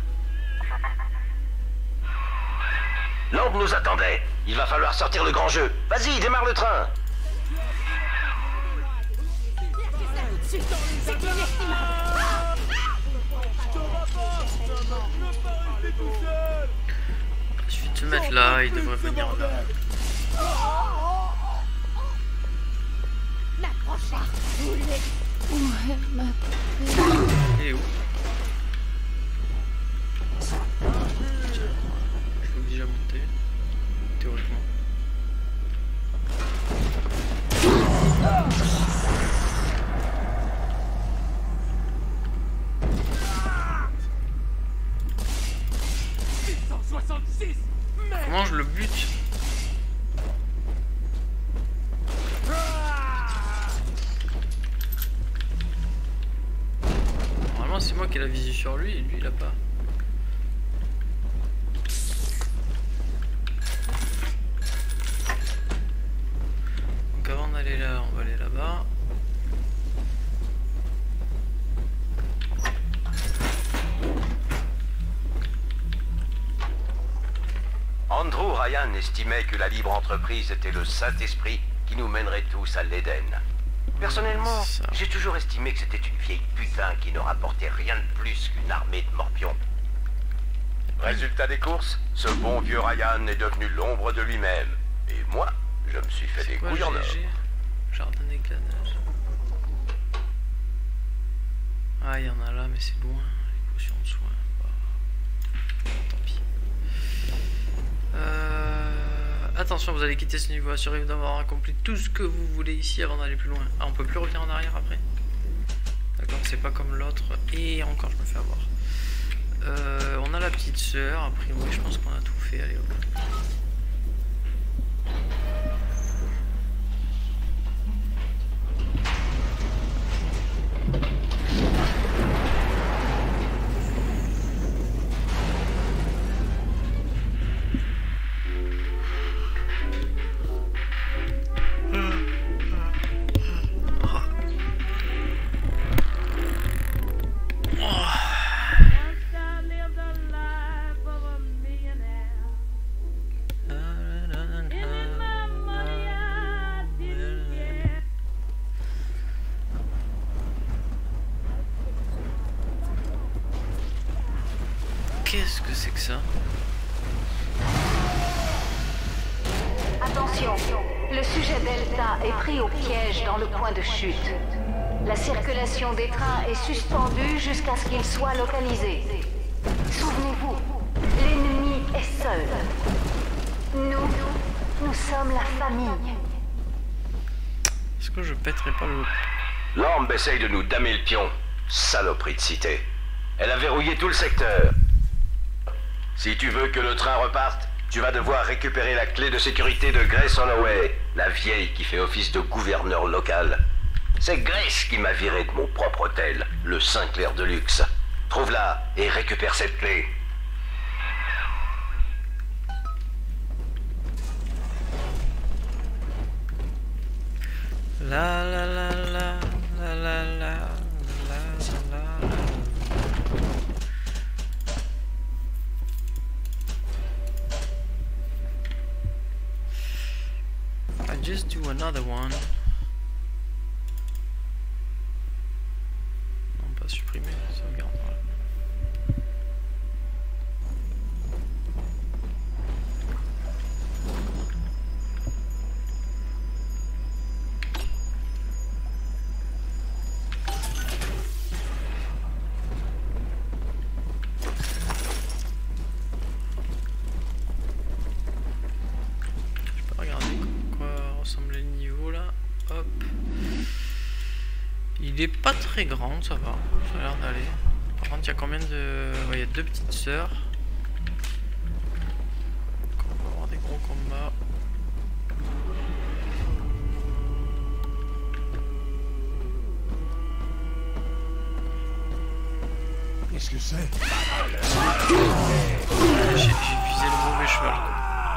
L'ordre nous attendait. Il va falloir sortir le grand jeu. Vas-y, démarre le train. C'est inestimable. Il suffit de se mettre là, il devrait venir là. N'approche pas. Où est ma poupée? Il est où? Je peux déjà monter, théoriquement. six cent soixante-six. Comment je le bute? Normalement c'est moi qui ai la visu sur lui et lui il a pas. Donc avant d'aller là, on va aller là-bas. Andrew Ryan estimait que la libre entreprise était le Saint-Esprit qui nous mènerait tous à l'Éden. Personnellement, j'ai toujours estimé que c'était une vieille putain qui ne rapportait rien de plus qu'une armée de morpions. Résultat des courses, ce bon vieux Ryan est devenu l'ombre de lui-même. Et moi, je me suis fait des couilles en or. Jardin des glanage. Ah, il y en a là, mais c'est loin. Les potions de soins. Bah, tant pis. Euh... Attention, vous allez quitter ce niveau. Assurez-vous d'avoir accompli tout ce que vous voulez ici avant d'aller plus loin. Ah, on peut plus revenir en arrière après. D'accord, c'est pas comme l'autre. Et encore, je me fais avoir. Euh, on a la petite sœur. A priori, je pense qu'on a tout fait. Allez, hop. Qu'est-ce que c'est que ça? Attention, le sujet Delta est pris au piège dans le point de chute. La circulation des trains est suspendue jusqu'à ce qu'il soit localisé. Souvenez-vous, l'ennemi est seul. Nous, nous sommes la famille. Est-ce que je pèterai pas le... L'Orbe essaye de nous damer le pion. Saloperie de cité. Elle a verrouillé tout le secteur. Si tu veux que le train reparte, Tu vas devoir récupérer la clé de sécurité de Grace Holloway, la vieille qui fait office de gouverneur local. C'est Grace qui m'a viré de mon propre hôtel, le Sinclair de luxe. Trouve-la et récupère cette clé. La la la la la la la la la. I just do another one. Non, pas supprimer, sauvegarde. Voilà. Il est pas très grand, ça va, ça a l'air d'aller. Par contre, il y a combien de... Ouais, il y a deux petites sœurs. Donc on va avoir des gros combats. Qu'est-ce que c'est? J'ai visé le mauvais cheval, quoi.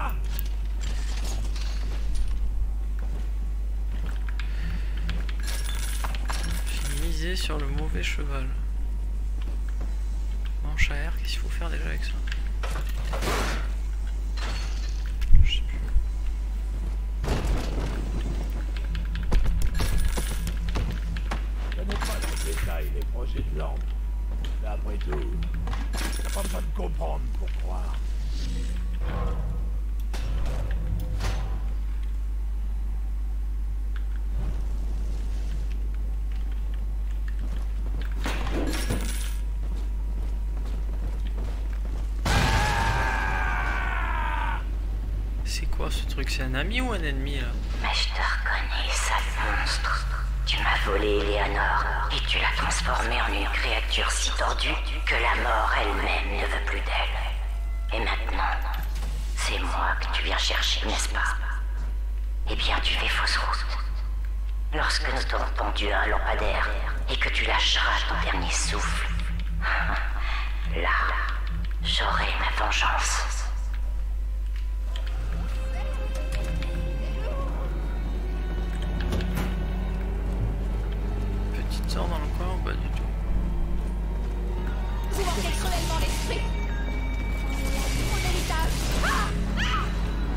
Sur le mauvais cheval. Manche à air, qu'est-ce qu'il faut faire déjà avec ça? Je sais plus. Je connais pas dans le détail les projets de l'ordre. Mais après tout, t'as pas besoin de comprendre pour croire. C'est quoi ce truc? C'est un ami ou un ennemi là? Mais je te reconnais, sale monstre. Tu m'as volé Eleanor et tu l'as transformée en une créature si tordue que la mort elle-même ne veut plus d'elle. Et maintenant, c'est moi que tu viens chercher, n'est-ce pas? Eh bien, tu fais fausse route. Lorsque nous t'aurons pendu à un lampadaire et que tu lâcheras ton dernier souffle, là, j'aurai ma vengeance. Petite sœur dans le coin ou pas du tout? Vous manquez cruellement l'esprit. Mon héritage. Ah ah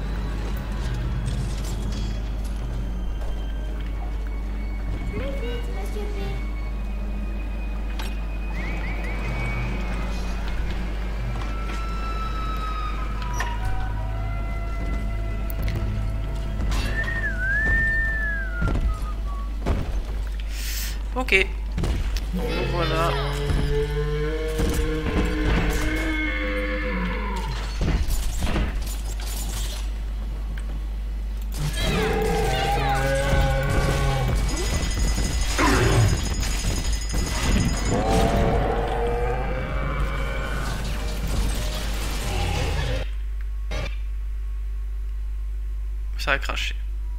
Plus vite, monsieur P. Ok. Donc voilà. Ça a craché.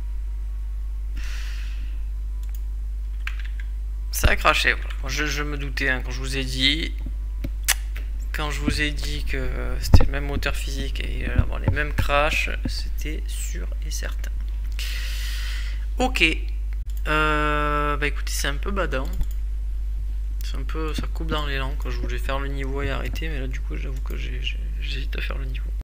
Ça a craché, voilà. je, je me doutais hein, quand je vous ai dit quand je vous ai dit que c'était le même moteur physique et euh, avoir les mêmes crashs, c'était sûr et certain. Ok, euh, bah écoutez, c'est un peu badant, c'est un peu, ça coupe dans l'élan quand je voulais faire le niveau et arrêter, mais là du coup j'avoue que j'ai hésité à faire le niveau.